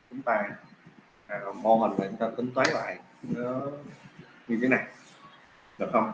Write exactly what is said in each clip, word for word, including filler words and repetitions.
chúng ta à, mô hình này chúng ta tính toán lại nó như thế này, được không?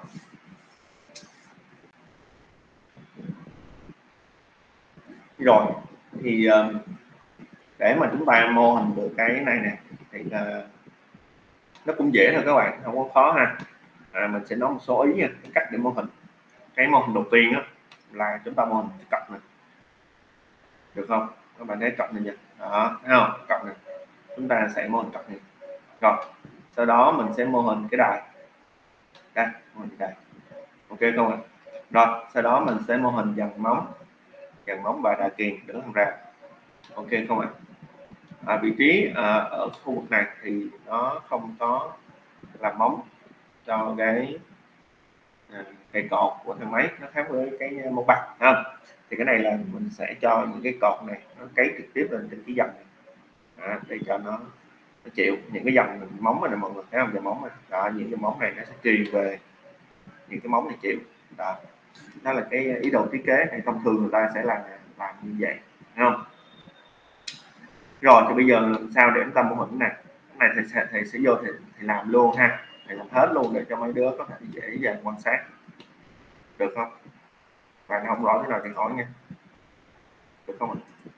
Rồi thì để mà chúng ta mô hình được cái này nè thì là nó cũng dễ thôi các bạn, không có khó ha. À, mình sẽ nói một số ý nha, cái cách để mô hình. Cái mô hình đầu tiên á là chúng ta mô hình cái cọc này, được không? Các bạn thấy cọc này nhỉ? Đó, thấy không? Cọc này chúng ta sẽ mô hình cọc này. Rồi sau đó mình sẽ mô hình cái đài đây, mô hình đài, ok không ạ? Rồi sau đó mình sẽ mô hình dàn móng, dàn móng và đà kiềng đứng hàng rào, ok không ạ? À, vị trí à, ở khu vực này thì nó không có làm móng cho cái à, cây cột của thang máy, nó khác với cái mông bạc ha. Thì cái này là mình sẽ cho những cái cột này nó cấy trực tiếp lên trên cái dầm này à, để cho nó nó chịu những cái dòng móng này mọi người thấy không, dòng móng này đó, những cái móng này nó sẽ truyền về những cái móng này chịu đó. Đó là cái ý đồ thiết kế thì thông thường người ta sẽ làm làm như vậy, thấy không? Rồi thì bây giờ làm sao để chúng ta mô hình này, cái này thầy sẽ thầy sẽ vô thì, thì làm luôn ha, thầy làm hết luôn để cho mấy đứa có thể dễ dàng quan sát, được không? Bạn không rõ thế nào thì hỏi nha, được không ạ?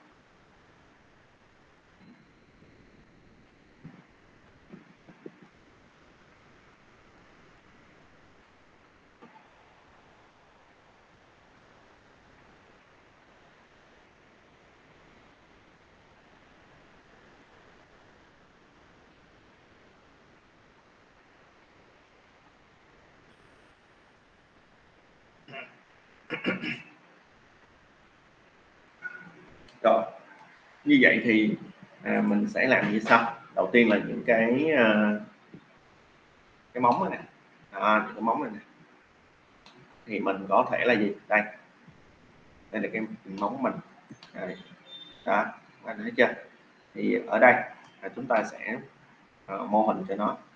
Rồi như vậy thì à, mình sẽ làm như sau. Đầu tiên là những cái à, cái móng này, à, những cái móng này, này thì mình có thể là gì đây, đây là cái móng mình đây. Đó, bạn thấy chưa? Thì ở đây là chúng ta sẽ uh, mô hình cho nó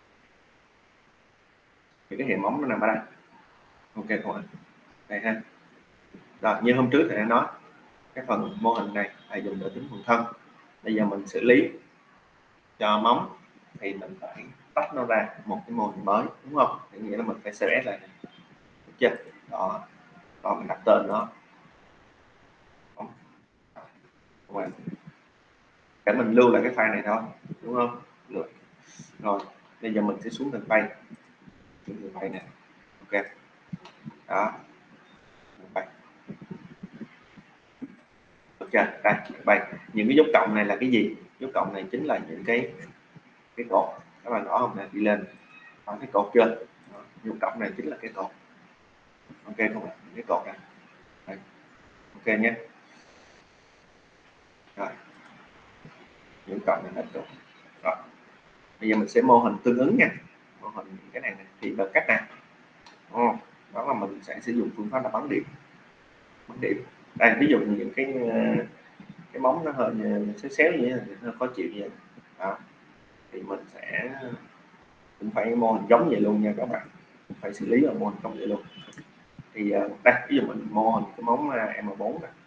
thì cái hệ móng nó nằm ở đây, ok không ạ? Đây ha. Rồi như hôm trước thì đã nói cái phần mô hình này là dùng để tính phần thân. Bây giờ mình xử lý cho móng thì mình phải tách nó ra một cái mô hình mới, đúng không? Thì nghĩa là mình phải xê ét lại này, được chưa? Đó, đó mình đặt tên nó các bạn, để mình lưu lại cái file này thôi, đúng không? Được. Rồi bây giờ mình sẽ xuống tầng bay, xuống tầng bay này, ok. Đó, bay, ok. Đây bay, những cái dấu cộng này là cái gì? Dấu cộng này chính là những cái cái cột, các bạn rõ không? Này đi lên, có cái cột chưa? Dấu cộng này chính là cái cột, ok không ạ? Cái cột này, đây. Ok nhé. Rồi những cộng này là cột. Rồi bây giờ mình sẽ mô hình tương ứng nha, mô hình cái này, này. Thì bằng cách nào? Oh, đó là mình sẽ sử dụng phương pháp là bắn điểm, bắn điểm. Đây ví dụ như những cái cái móng nó hơi xéo xéo như thế này, nó khó chịu như vậy đó, thì mình sẽ cũng phải mô hình giống vậy luôn nha các bạn, phải xử lý ở mô hình giống vậy luôn. Thì đây ví dụ mình mô hình cái móng em bốn này,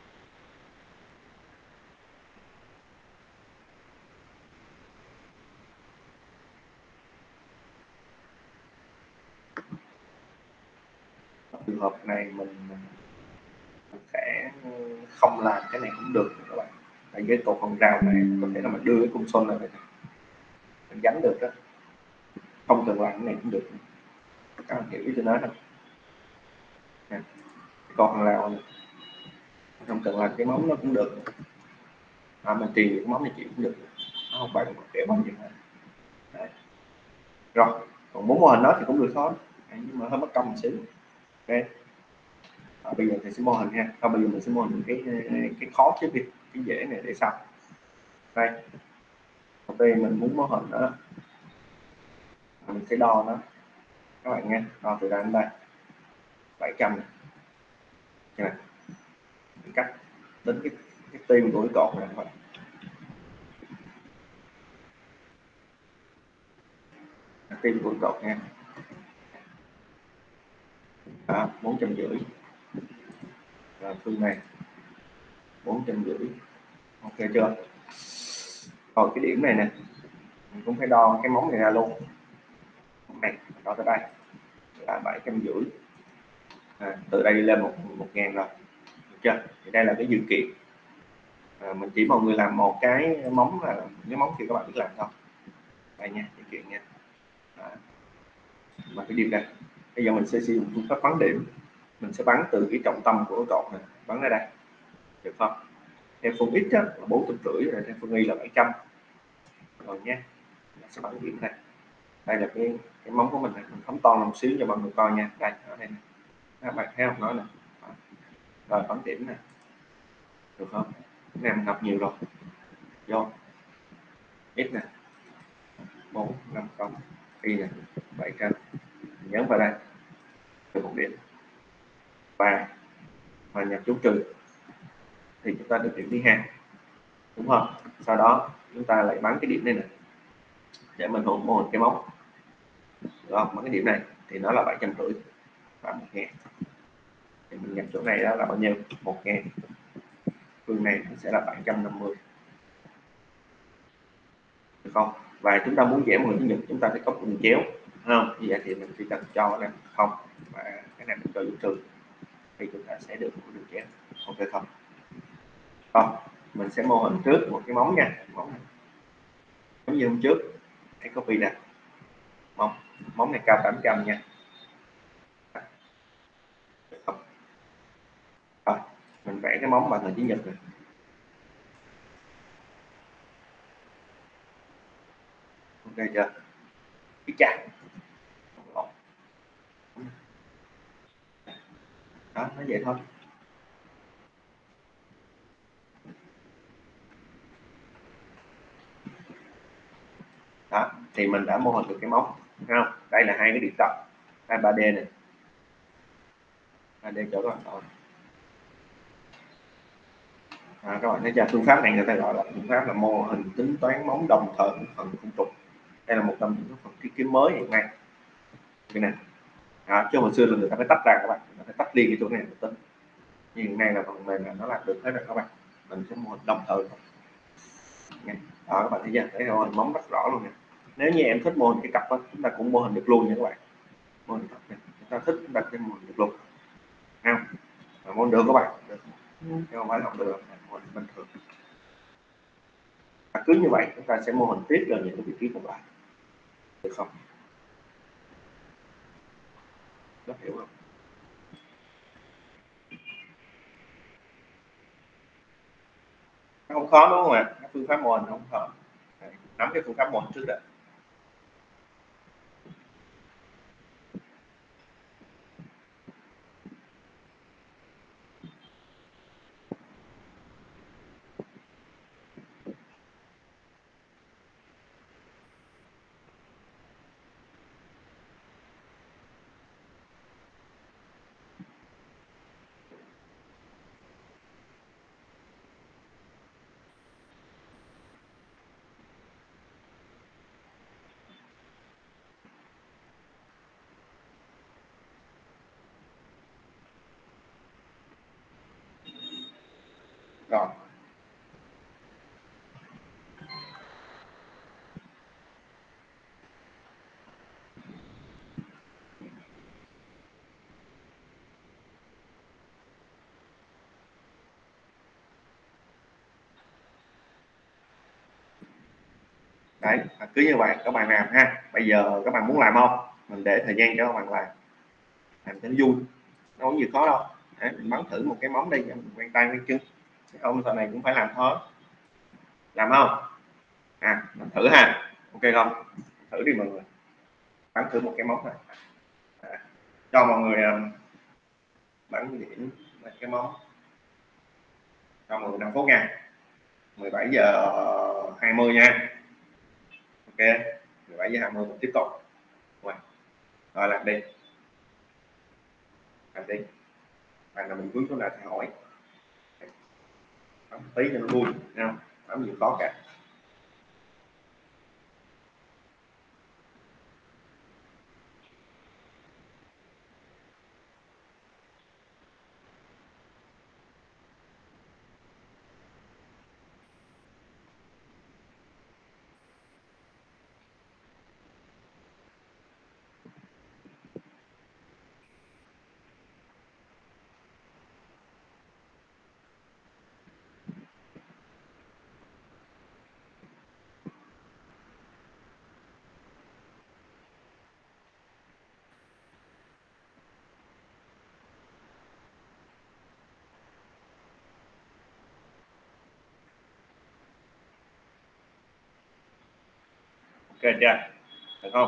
trường hợp này mình sẽ không làm cái này cũng được các bạn, tại cái cột hàng rào này có thể là mình đưa cái cung xôn này mình gắn được đó, không cần làm cái này cũng được, các bạn hiểu ý tôi nói không? Cái cột hàng rào này không cần làm cái móng nó cũng được, à, mình tìm cái móng này chịu cũng được, nó không phải một kiểu bao nhiêu hết. Rồi còn muốn mô hình đó thì cũng được thôi, nhưng mà hơi mất công một xíu, ok. À, bây giờ thì sẽ mô hình ha, à, bây giờ mình sẽ mô hình cái cái khó trước đi, cái dễ này để sau. Đây ok, mình muốn mô hình đó mình sẽ đo nó các bạn nghe, đo từ đây đến đây bảy trăm này, này. Cách tính cái, cái tim của cái cột này các bạn, tim của cột nha, đó, bốn trăm rưỡi, và phương này bốn trăm rưỡi, ok chưa? Rồi cái điểm này nè mình cũng phải đo cái móng này ra luôn, móng này đo tới đây là bảy trăm rưỡi, à, từ đây đi lên một một ngàn rồi, được chưa? Thì đây là cái dự kiện, à, mình chỉ mọi người làm một cái móng là cái móng kia các bạn biết làm không, đây nha, dự kiện nha. Đó. Mà cái điểm đây bây giờ mình sẽ sử dụng phương pháp bắn điểm, mình sẽ bắn từ cái trọng tâm của cái cột này bắn ra đây, được không? Theo phương X á, là bốn trăm rưỡi rồi, theo phương Y là bảy trăm rồi nha. Mình sẽ bắn điểm này, đây là cái cái móng của mình này, mình phóng to một xíu cho mọi người coi nha, đây ở đây này, các bạn thấy không, nói nè, rồi bắn điểm này, được không? Cái này mình học nhiều rồi, vô X nè, bốn năm không, Y nè, bảy trăm, nhấn vào đây, được một điểm, và và nhập dấu trừ thì chúng ta được điểm thứ hai, đúng không? Sau đó chúng ta lại bắn cái điểm này nè để mình hỗn mô hình cái móng, được không? Bắn cái điểm này thì nó là bảy trăm rưỡi và một ngàn, thì mình nhập chỗ này đó là bao nhiêu, một ngàn, phương này nó sẽ là bảy trăm năm mươi, được không? Và chúng ta muốn vẽ một hình chữ nhật chúng ta phải có cùng chéo, không? Như vậy thì mình chỉ cần cho này không và cái này mình cho dấu trừ thì chúng ta sẽ được một đường chéo, ok không? Không, mình sẽ mô hình trước một cái móng nha, móng này giống như hôm trước, hãy copy nè, móng móng này cao tám trăm nha, được không? Rồi mình vẽ cái móng bằng hình chữ nhật này, ok chưa? Cái chặt đó, nó vậy thôi. Đó thì mình đã mô hình được cái móng, không? Đây là hai cái điểm tập, hai ba D này, ba D chỗ các bạn rồi. À, các bạn thấy chưa, phương pháp này người ta gọi là phương pháp là mô hình tính toán móng đồng thời phần khung trục, đây là một trong những phần thiết kế mới hiện nay cái này. À, chứ hồi xưa là người ta phải tách ra các bạn, người ta phải tách riêng cái chỗ này một tính, nhưng hiện nay là phần mềm là nó làm được hết rồi các bạn, mình sẽ mô hình đồng thời nha. Đó các bạn thấy chưa, thấy mô hình móng rất rõ luôn nè. Nếu như em thích mô hình cái cặp đó, chúng ta cũng mô hình được luôn nha các bạn, mô hình cặp này chúng ta thích chúng ta sẽ mô hình được luôn, không? Mô hình được các bạn, được. Chứ không phải là không được, mô hình bình thường. Và cứ như vậy chúng ta sẽ mô hình tiếp là những cái vị trí còn lại, được không? Có hiểu không? Nó không khó đúng không ạ? Cái phương pháp mô hình không khó. Đấy, nắm cái phương pháp mô hình trước đã. Rồi. Đấy, cứ như vậy các bạn làm ha. Bây giờ các bạn muốn làm không? Mình để thời gian cho các bạn làm. Làm cho nó vui. Nó không gì khó đâu. Đấy, mình bắn thử một cái móng đây cho mình quen tay quen chân. Ông sau này cũng phải làm thôi. Làm không? À, mình thử ha. Ok không? Thử đi mọi người. Bắn thử một cái móng này. À, cho mọi người um, bắn điểm cái móng. Cho mọi người năm phút nha. mười bảy giờ hai mươi nha. Ok, mười bảy giờ hai mươi mình tiếp tục. Rồi, rồi làm đi. Làm đi. Bạn là mình cuối xuống lại thì hỏi. Bấm tí cho nó vui, không? Bấm gì khó cả. chưa, được không?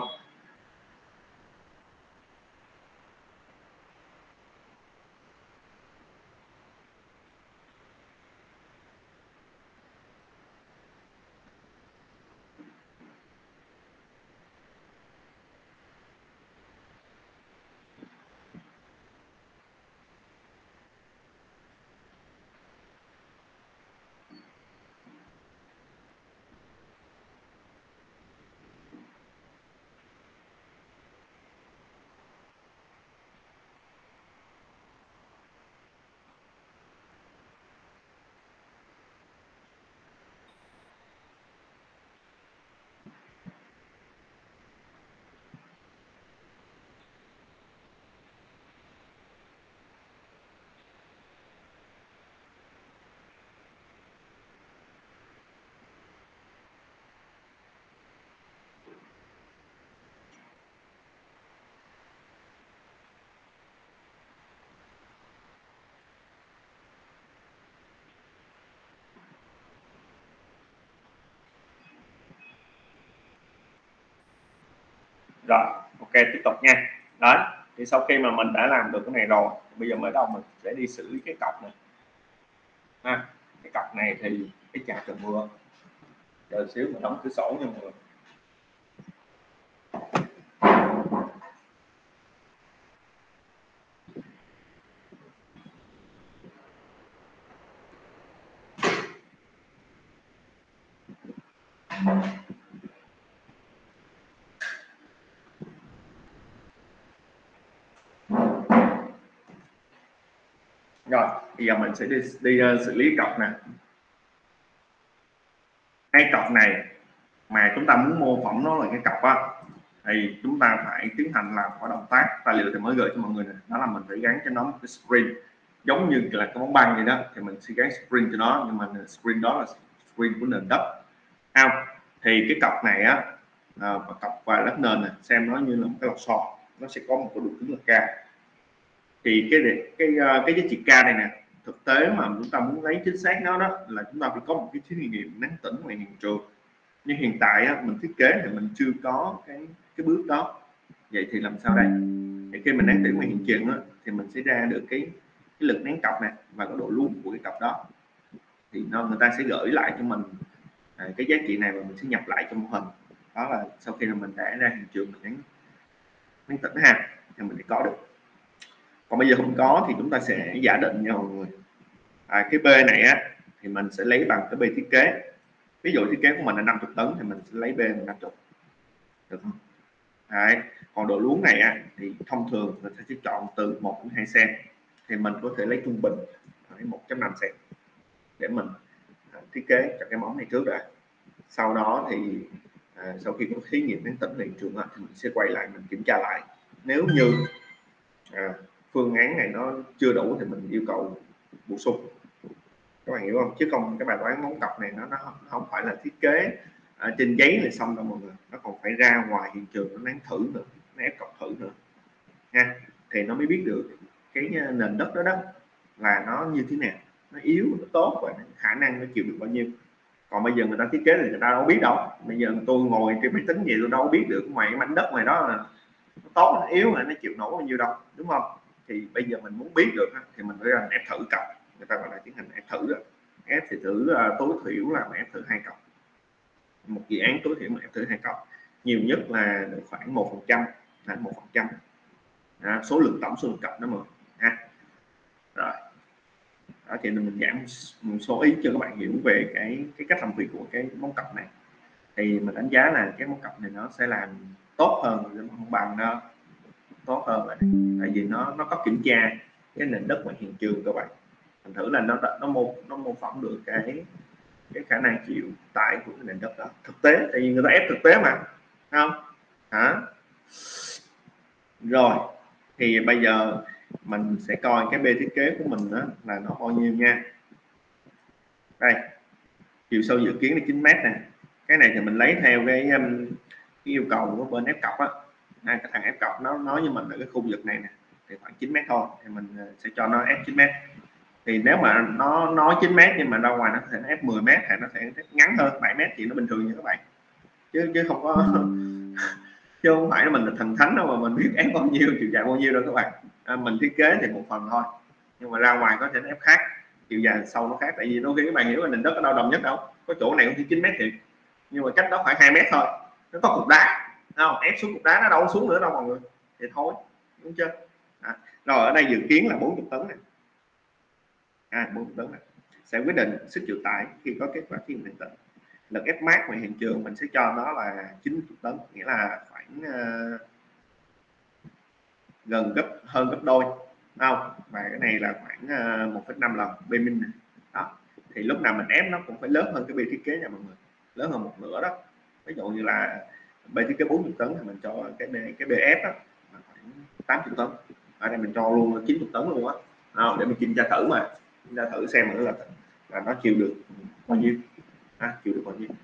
Rồi, ok, tiếp tục nha. Đó, thì sau khi mà mình đã làm được cái này rồi, bây giờ mới đầu mình sẽ đi xử lý cái cọc này. Ha, cái cọc này thì cái chà trời mưa, chờ xíu mình đóng cửa sổ nha mọi người. Rồi, bây giờ mình sẽ đi, đi uh, xử lý cọc nè. Cái cọc này mà chúng ta muốn mô phỏng nó là cái cọc á, thì chúng ta phải tiến hành làm một động tác. Tài liệu thì mới gửi cho mọi người này, đó là mình phải gắn cho nó một cái spring giống như là cái bóng băng vậy đó, thì mình sẽ gắn spring cho nó, nhưng mà spring đó là spring của nền đất. Không, thì cái cọc này á, à, và cọc và lát nền này xem nó như là một cái lò xo, nó sẽ có một cái độ cứng là cao. Thì cái cái cái, cái giá trị K này nè, thực tế mà chúng ta muốn lấy chính xác nó đó là chúng ta phải có một cái thí nghiệm nén tĩnh ngoài hiện trường. Nhưng hiện tại á, mình thiết kế thì mình chưa có cái cái bước đó. Vậy thì làm sao đây? Thì khi mình nén tĩnh ngoài hiện trường đó, thì mình sẽ ra được cái cái lực nén cọc này và cái độ luân của cái cọc đó. Thì nó người ta sẽ gửi lại cho mình à, cái giá trị này và mình sẽ nhập lại trong mô hình. Đó là sau khi mà mình đã ra hiện trường mình nén nén tĩnh ha, thì mình sẽ có được. Còn bây giờ không có thì chúng ta sẽ giả định nha mọi người. À, cái B này á thì mình sẽ lấy bằng cái B thiết kế. Ví dụ thiết kế của mình là năm mươi tấn thì mình sẽ lấy B là năm mươi, được không? Đấy. Còn độ luống này á thì thông thường mình sẽ chọn từ một đến hai cm, thì mình có thể lấy trung bình một chấm năm cm để mình à, thiết kế cho cái móng này trước đã. Sau đó thì à, sau khi có thí nghiệm nén tĩnh hiện trường thì mình sẽ quay lại mình kiểm tra lại. Nếu như à, phương án này nó chưa đủ thì mình yêu cầu bổ sung, các bạn hiểu không? Chứ không cái bài toán móng cọc này nó nó không phải là thiết kế ở trên giấy là xong đâu mọi người, nó còn phải ra ngoài hiện trường nó nén thử nữa, nó ép cọc thử nữa nha, thì nó mới biết được cái nền đất đó đó là nó như thế nào, nó yếu, nó tốt và khả năng nó chịu được bao nhiêu. Còn bây giờ người ta thiết kế thì người ta đâu biết đâu, bây giờ tôi ngồi trên máy tính gì tôi đâu biết được ngoài cái mảnh đất ngoài đó là nó tốt nó yếu là nó chịu nổi bao nhiêu đâu, đúng không? Thì bây giờ mình muốn biết được thì mình phải làm ép thử cọc, người ta gọi là tiến hành ép thử đó. Ép thì thử uh, tối thiểu là ép thử hai cọc, một dự án tối thiểu mà ép thử hai cọc, nhiều nhất là khoảng một phần trăm, là một phần trăm số lượng tổng số lượng cọc đó mà ha. Rồi đó thì mình giảm một số ý cho các bạn hiểu về cái cái cách làm việc của cái móng cọc này. Thì mình đánh giá là cái móng cọc này nó sẽ làm tốt hơn cái móng bằng đó, tốt hơn rồi. Tại vì nó nó có kiểm tra cái nền đất ngoài hiện trường các bạn, mình thử là nó nó mô nó mô phỏng được cái cái khả năng chịu tải của cái nền đất đó thực tế, tại vì người ta ép thực tế mà, không hả? Rồi thì bây giờ mình sẽ coi cái B thiết kế của mình đó là nó bao nhiêu nha. Đây, chiều sâu dự kiến là chín mét nè. Cái này thì mình lấy theo cái, um, cái yêu cầu của bên ép cọc á. À, cái thằng ép cọc nó nói với mình là cái khu vực này nè thì khoảng chín mét thôi, thì mình sẽ cho nó ép chín mét. Thì nếu mà nó nói chín mét nhưng mà ra ngoài nó có thể ép mười mét hay nó sẽ ngắn hơn bảy mét thì nó bình thường như các bạn. chứ chứ không có chứ không phải là mình là thần thánh đâu mà mình biết ép bao nhiêu chiều dài bao nhiêu đâu các bạn. À, mình thiết kế thì một phần thôi, nhưng mà ra ngoài có thể ép khác, chiều dài sâu nó khác. Tại vì đôi khi các bạn hiểu là nền đất ở đâu đồng nhất đâu, có chỗ này cũng chỉ chín mét thì, nhưng mà cách đó khoảng hai mét thôi, nó có cục đá không, ép xuống cục đá nó đâu xuống nữa đâu mọi người, thì thôi, đúng chưa. À, rồi ở đây dự kiến là bốn mươi tấn này, à, bốn mươi tấn này sẽ quyết định sức chịu tải khi có kết quả thí nghiệm điện tử. Lực ép mát ngoài hiện trường mình sẽ cho nó là chín mươi tấn, nghĩa là khoảng uh, gần gấp hơn gấp đôi, không, và cái này là khoảng uh, một phẩy năm lần B min này. Đó, thì lúc nào mình ép nó cũng phải lớn hơn cái bi thiết kế nha mọi người, lớn hơn một nửa đó. Ví dụ như là bi thiết kế bốn mươi tấn thì mình cho cái B, cái bê ép đó là khoảng tám mươi tấn, ở đây mình cho luôn chín mươi tấn luôn á, để mình kiểm tra thử mà kiểm tra thử xem nữa là là nó chịu được bao nhiêu, à, chịu được bao nhiêu.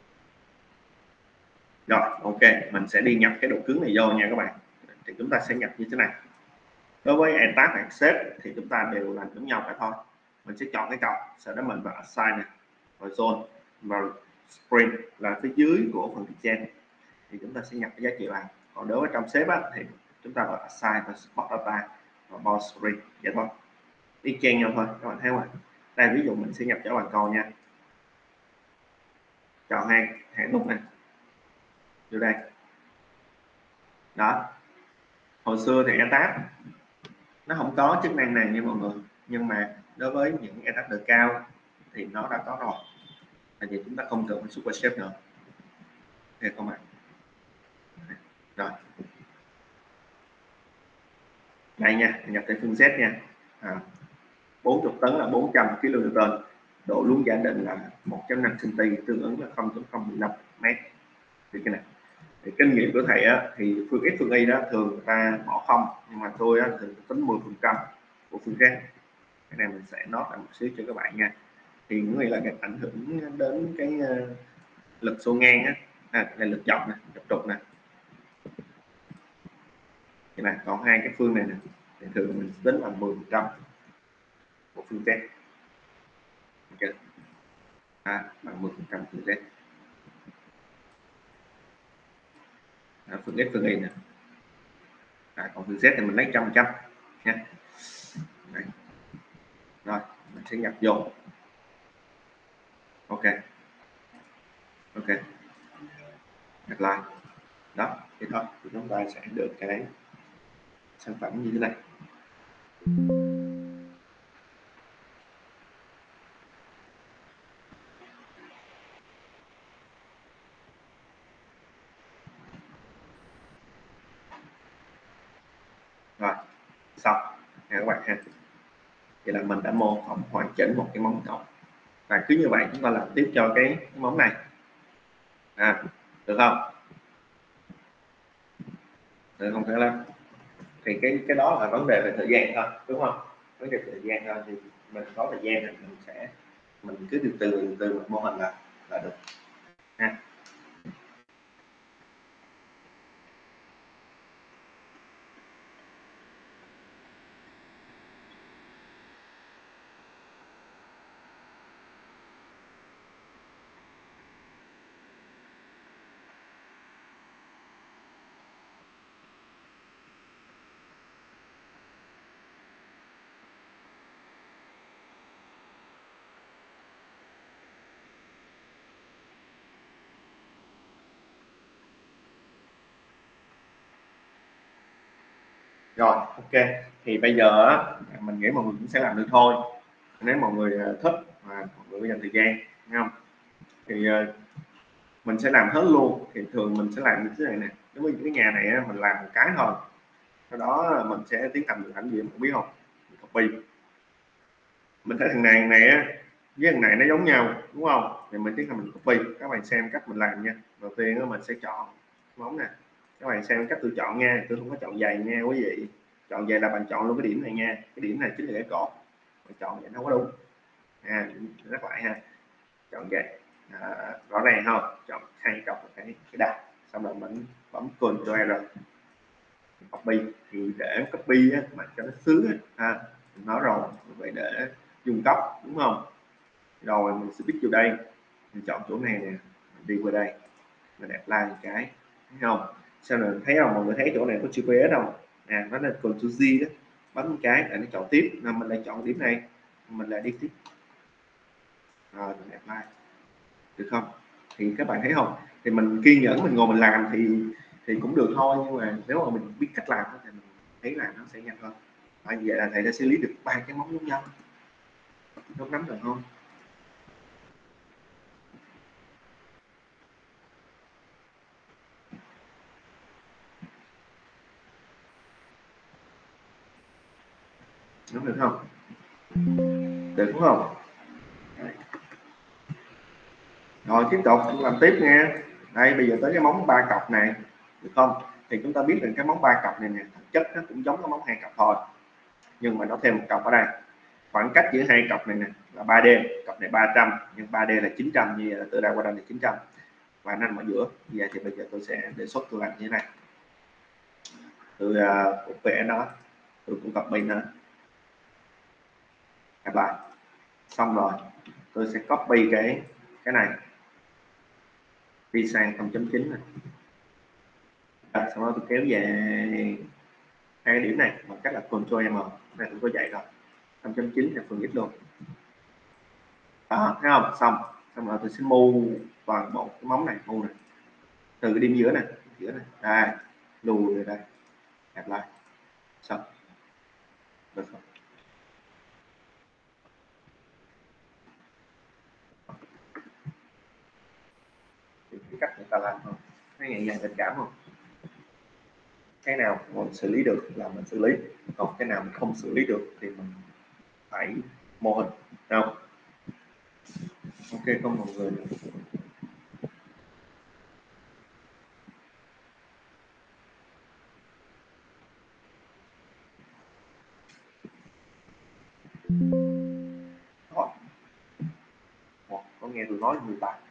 Rồi ok, mình sẽ đi nhập cái độ cứng này vô nha các bạn. Thì chúng ta sẽ nhập như thế này. Đối với etap hoặc shape thì chúng ta đều làm giống nhau cả thôi. Mình sẽ chọn cái cọc, sau đó mình vào assign này, rồi zone, vào spring là phía dưới của phần gen, thì chúng ta sẽ nhập cái giá trị vào. Còn đối với trong shape á, thì chúng ta vào assign và spot data và bound spring, vậy thôi, đi chen nhau thôi các bạn thấy không ạ. Đây ví dụ mình sẽ nhập cho bằng câu nha, chọn hai hãng nút này vô đây. Đó, hồi xưa thì etap nó không có chức năng này nha mọi người, nhưng mà đối với những etap đời cao thì nó đã có rồi, tại vì chúng ta không cần phải super shape nữa, được không ạ? Rồi đây nha, nhập tới phương Z nha, à, bốn mươi tấn là bốn trăm ki lô newton, độ luống giả định là một phẩy năm xăng-ti-mét, tương ứng là không phẩy không một năm mét. Thì cái này thì kinh nghiệm của thầy á, thì phương X phương Y đó thường người ta bỏ không, nhưng mà tôi á, thường tính mười phần trăm của phương Z. Cái này mình sẽ nói lại một xíu cho các bạn nha. Thì có nghĩa là cái ảnh hưởng đến cái uh, lực xô ngang á, à, là lực dọc này, dọc trục này. Thì này còn hai cái phương này nè, thì thường mình tính là mười phần trăm của phương Z. Okay. À, bằng mười phần trăm phương Z. À, phương X phương Y nè. À, còn phương Z thì mình lấy trăm trăm nha. Đấy. Rồi mình sẽ nhập vô. Ok, ok, nhập lại. Đó, thì thôi thì chúng ta sẽ được cái sản phẩm như thế này. Rồi xong nha các bạn ha. Vậy là mình đã mô phỏng hoàn chỉnh một cái móng cọc, và cứ như vậy chúng ta làm tiếp cho cái, cái móng này, à, được không? Được không? Phải là thì cái cái đó là vấn đề về thời gian thôi, đúng không? Vấn đề thời gian thôi, thì mình có thời gian thì mình sẽ mình cứ từ từ từ từ một mô hình là là được ha. Rồi ok, thì bây giờ á, mình nghĩ mọi người cũng sẽ làm được thôi, nếu mọi người thích và mọi người dành thời gian, thấy không? Thì uh, mình sẽ làm hết luôn. Thì thường mình sẽ làm như thế này nè, đối với những cái nhà này á, mình làm một cái thôi, sau đó mình sẽ tiến hành được làm gì không biết không, mình copy. Mình thấy thằng này thằng này á với thằng này nó giống nhau đúng không, thì mình tiến hành mình copy. Các bạn xem cách mình làm nha. Đầu tiên á, mình sẽ chọn móng nè, các bạn xem cách tôi chọn nha, tôi không có chọn dày nha quý vị. Chọn dày là bạn chọn luôn cái điểm này nha, cái điểm này chính là cái cột, bạn chọn vậy nó không có đúng ha. Nhắc lại ha, chọn vậy, à, rõ ràng không, chọn hai cọc cái cái đặt, xong rồi mình bấm Ctrl R copy. Thì để copy á, mà cho nó sướng á, ha, mình nói rồi vậy để dùng góc đúng không. Rồi mình sẽ biết vô đây, mình chọn chỗ này nè, mình đi qua đây, mình apply một cái, thấy không? Sau này thấy không, mọi người thấy chỗ này có chữ pê ét không? À, nó là Ctrl G đó, bấm một cái để nó chọn tiếp, nên mình lại chọn điểm này, mình lại đi tiếp, rồi mình apply, được không? Thì các bạn thấy không, thì mình kiên nhẫn mình ngồi mình làm thì thì cũng được thôi, nhưng mà nếu mà mình biết cách làm thì mình thấy là nó sẽ nhanh hơn. À, vậy là thầy đã xử lý được ba cái móng giống nhau, nốt nắm được không? Nắm được không? Được đúng không? Rồi tiếp tục làm tiếp nha. Đây bây giờ tới cái móng ba cọc này, được không? Thì chúng ta biết rằng cái móng ba cọc này nè, thực chất nó cũng giống cái móng hai cọc thôi, nhưng mà nó thêm một cọc ở đây. Khoảng cách giữa hai cọc này nè là ba D, cọc này ba trăm nhưng ba D là chín trăm, như vậy là từ đây qua đây là chín trăm, và nằm ở giữa. Vậy thì bây giờ tôi sẽ đề xuất tôi làm như thế này. Tôi uh, cũng vẽ nó, tôi cũng copy nó, các bạn xong rồi tôi sẽ copy cái cái này đi sang không chấm chín này. À, sau đó tôi kéo về hai cái điểm này bằng cách là Ctrl M, này tôi có dạy rồi, không chấm chín theo phần ít luôn đó, thấy không? Xong xong rồi tôi sẽ move toàn bộ cái móng này, move này từ cái điểm giữa này, giữa này đây, lùi về đây, apply, xong được không? Thì cái cách người ta làm không, thấy nhẹ nhàng tình cảm không? Cái nào mình xử lý được là mình xử lý, còn cái nào mình không xử lý được thì mình phải mô hình đâu. Ok không mọi người? Đó. Có nghe tôi nói mười ba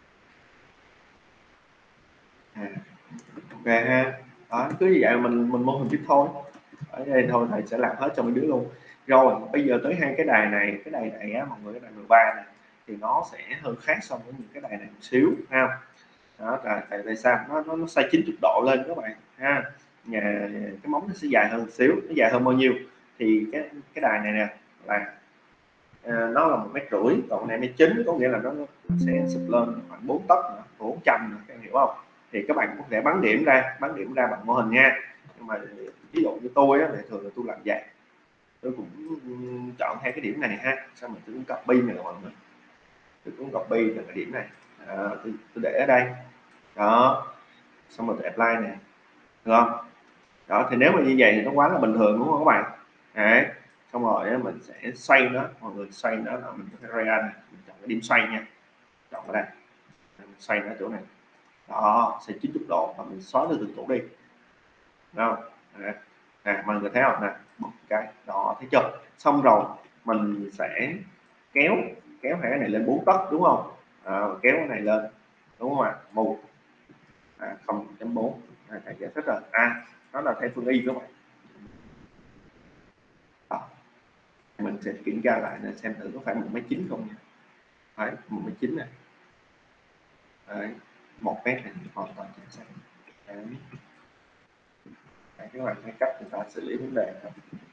à, ok ha. Đó, cứ như vậy mình mình mô hình tiếp thôi. Ở đây thôi thầy sẽ làm hết cho mấy đứa luôn. Rồi bây giờ tới hai cái đài này, cái đài này á mọi người, cái đài mười ba này thì nó sẽ hơi khác so với những cái đài này một xíu ha. Đó là tại tại sao nó nó, nó xoay chín mươi độ lên các bạn ha. Nhà cái móng nó sẽ dài hơn một xíu, nó dài hơn bao nhiêu thì cái cái đài này nè là à, nó là một mét rưỡi, còn này mét chín, có nghĩa là nó, nó sẽ sụp lên khoảng bốn tấc nữa, bốn trăm nữa, các hiểu không? Thì các bạn có thể bắn điểm ra, bắn điểm ra bằng mô hình nha. Nhưng mà ví dụ như tôi á, thì thường là tôi làm vậy, tôi cũng chọn hai cái điểm này ha, xong rồi tôi cũng copy này mọi người, tôi cũng copy từ cái điểm này, à, tôi, tôi để ở đây đó, xong rồi tôi apply nè, được không? Đó thì nếu mà như vậy thì nó quá là bình thường đúng không các bạn? Đấy, xong rồi mình sẽ xoay nó, mọi người xoay nó là mình có thể ray mình chọn cái điểm xoay nha, chọn ở đây, mình xoay nó chỗ này đó, xoay chín mươi độ và mình xóa từ từng chỗ đi, đúng không? Đấy. Nè mọi người thấy không nè, một cái đó, thấy chưa? Xong rồi mình sẽ kéo kéo hai cái này lên bốn tấc đúng không? À, kéo cái này lên đúng không ạ? Một à, không chấm bốn, à, thầy giải thích rồi, à đó là theo phương y các bạn. Đó. Mình sẽ kiểm tra lại để xem thử có phải một mét chín không nha. Đấy, một mét chín này. Đấy, một mét này hoàn toàn chính xác. Đấy. Đấy, các bạn thấy cách người ta xử lý vấn đề không?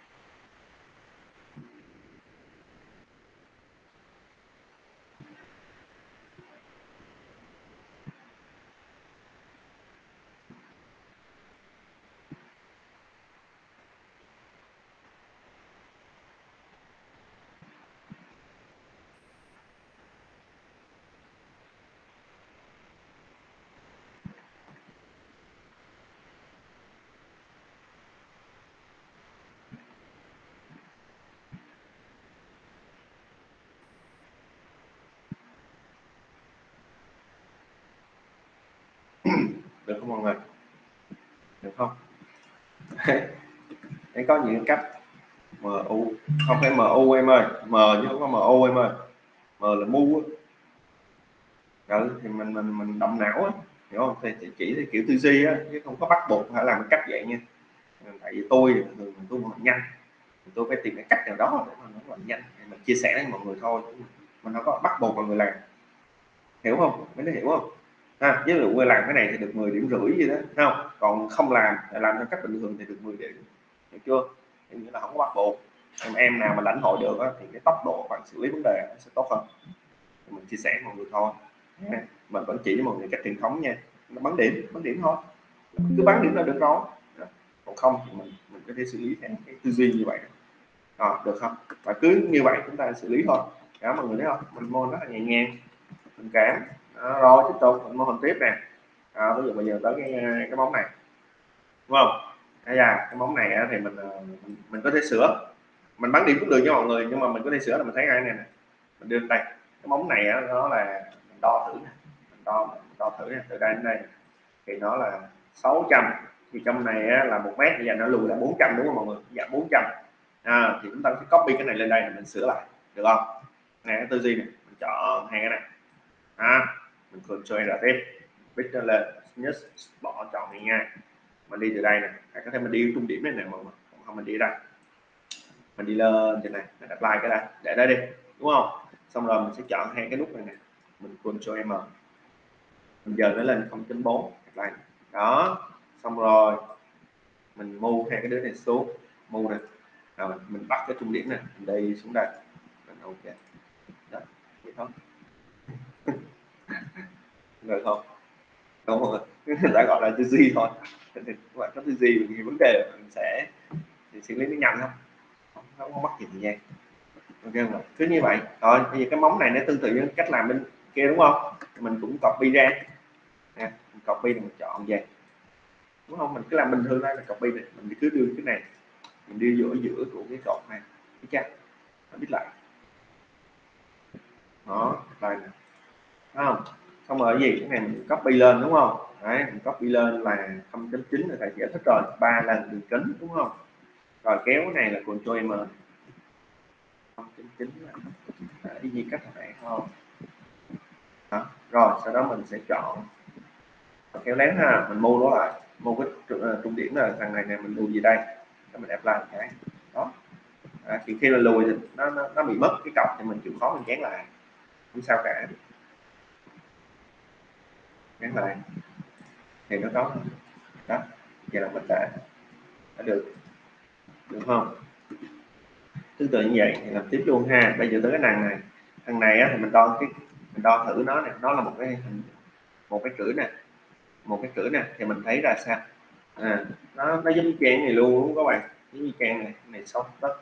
Được không mọi người? Được không? Đấy, có những cách em u, không phải em u em ơi, M chứ không có em u em ơi, M là mu á. Ừ, thì mình mình mình động não á, hiểu không? Thì, thì chỉ theo kiểu tư duy á, chứ không có bắt buộc phải làm cái cách vậy nha. Tại vì tôi thường tôi làm nhanh, tôi phải tìm cái cách nào đó để mà nó làm nhanh, để mình chia sẻ với mọi người thôi, mình không có bắt buộc mọi người làm, hiểu không? Mấy đứa hiểu không? ha. Ví dụ làm cái này thì được mười điểm rưỡi gì đó không, còn không làm làm theo cách bình thường thì được mười điểm, được chưa? Thì nghĩa là không có bắt buộc. Em em nào mà lãnh hội được đó, thì cái tốc độ bạn xử lý vấn đề nó sẽ tốt hơn. Thì mình chia sẻ với mọi người thôi, mình vẫn chỉ cho mọi người cách truyền thống nha, nó bắn điểm bắn điểm thôi, cứ bắn điểm là được rồi. Còn không thì mình mình có thể xử lý theo cái tư duy như vậy à, được không? Và cứ như vậy chúng ta xử lý thôi. Đó mọi người thấy không, mình mô rất là nhẹ nhàng, tình cảm. Đó, rồi tiếp tục mình mô hình tiếp nè. À, ví dụ bây giờ tới cái cái móng này, đúng không? Bây giờ cái móng này thì mình mình, mình có thể sửa, mình bắn điểm cũng được cho mọi người, nhưng mà mình có thể sửa là mình thấy ai này nè, mình đưa đây cái móng này á, nó là mình đo thử nè, mình đo mình đo thử nè, từ đây đến đây thì nó là sáu trăm, thì trong này á, là một mét, bây giờ nó lùi là bốn trăm đúng không mọi người, giảm bốn trăm. À, thì chúng ta sẽ copy cái này lên đây, mình sửa lại được không? Này cái tư duy này, mình chọn hai cái này, à, mình Ctrl R tiếp, viết nó lên, nhớ bỏ chọn này nha, mình đi từ đây này, có thể mình đi trung điểm này nè mọi người, không mình đi đây, mình đi lên trên này, mình apply cái đây, để đây đi, đúng không? Xong rồi mình sẽ chọn hai cái nút này nè, mình Ctrl M, mình giờ nó lên không chấm bốn apply, đó, xong rồi mình move hai cái đứa này xuống, move này, rồi mình bắt cái trung điểm này, mình đi xuống đây, mình ok, đó, vậy thôi. Được không? Đúng rồi, đã gọi là tư duy thôi. Thì các bạn có tư duy thì vấn đề mình sẽ thì xử lý nó nhanh không? Không, không có mất gì thời gian. Ok không? Cứ như vậy. Rồi bây giờ cái móng này nó tương tự như cách làm bên kia đúng không? Mình cũng copy ra. Nè, mình copy thì mình chọn về. Đúng không? Mình cứ làm bình thường đây là copy này, mình cứ đưa cái này, mình đưa giữa giữa của cái cột này. Biết chưa? Nó biết lại. Đó, đây nè. Đúng không? Xong rồi cái gì cái này mình copy lên đúng không? Đấy, mình copy lên là không chấm chín là thầy giải thích rồi, ba lần đường kính đúng không? Rồi kéo cái này là Ctrl M, không chấm chín là cái gì cách này không? Đó. Rồi sau đó mình sẽ chọn kéo lén ha, mình mua nó lại, mua cái trung điểm là thằng này nè, mình lùi gì đây, để mình apply một cái đó. À, thì khi là lùi thì nó, nó nó bị mất cái cọc thì mình chịu khó mình dán lại, không sao cả, dán lại thì nó có đó, vậy là mình đã đã được được không? Tương tự như vậy thì làm tiếp luôn ha. Bây giờ tới cái nàng này, thằng này á, thì mình đo cái mình đo thử nó này, nó là một cái hình, một cái chữ nè, một cái chữ nè, thì mình thấy ra sao? À, nó nó giống như trang này luôn đúng không các bạn, giống như trang này, này xong tất.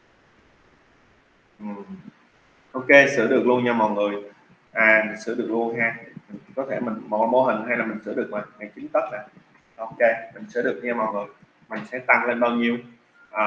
Ừ. Ok, sửa được luôn nha mọi người. À, mình sửa được luôn ha, mình có thể mình mô, mô hình hay là mình sửa được mà này chính tất nè. Ok, mình sửa được nha mọi người. Mình sẽ tăng lên bao nhiêu? À,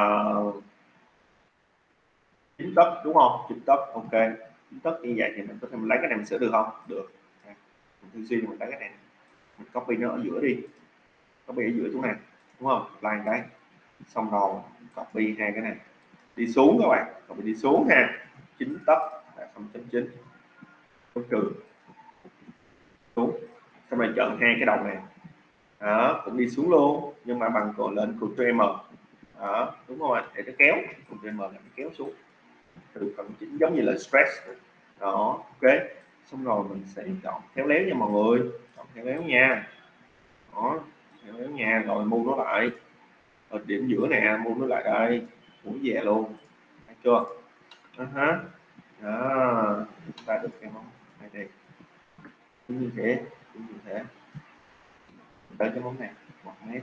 chín tấc đúng không? chín tấc, ok. chín tấc như vậy thì mình có thể mình lấy cái này mình sửa được không? Được. Mình tư duy mình lấy cái này, mình copy nó ở giữa đi, copy ở giữa chỗ này, đúng không? Line đây, xong rồi copy hai cái này đi xuống các bạn, copy đi xuống ha, chín tấc là không chấm chín, trừ xuống, xong rồi chọn hai cái đầu này, đó cũng đi xuống luôn, nhưng mà bằng cột lên Ctrl M, đó đúng không ạ? Để nó kéo, Ctrl M là nó kéo xuống từ phần chính, giống như là stress đó. Ok, xong rồi mình sẽ chọn khéo léo nha mọi người, chọn khéo léo nha, đó khéo léo nha, rồi mua nó lại ở điểm giữa nè, mua nó lại đây, muốn về luôn, thấy chưa? Uh -huh. Đó, chúng ta được cái món này đây, như thế, như thế, tới cái món này một mét,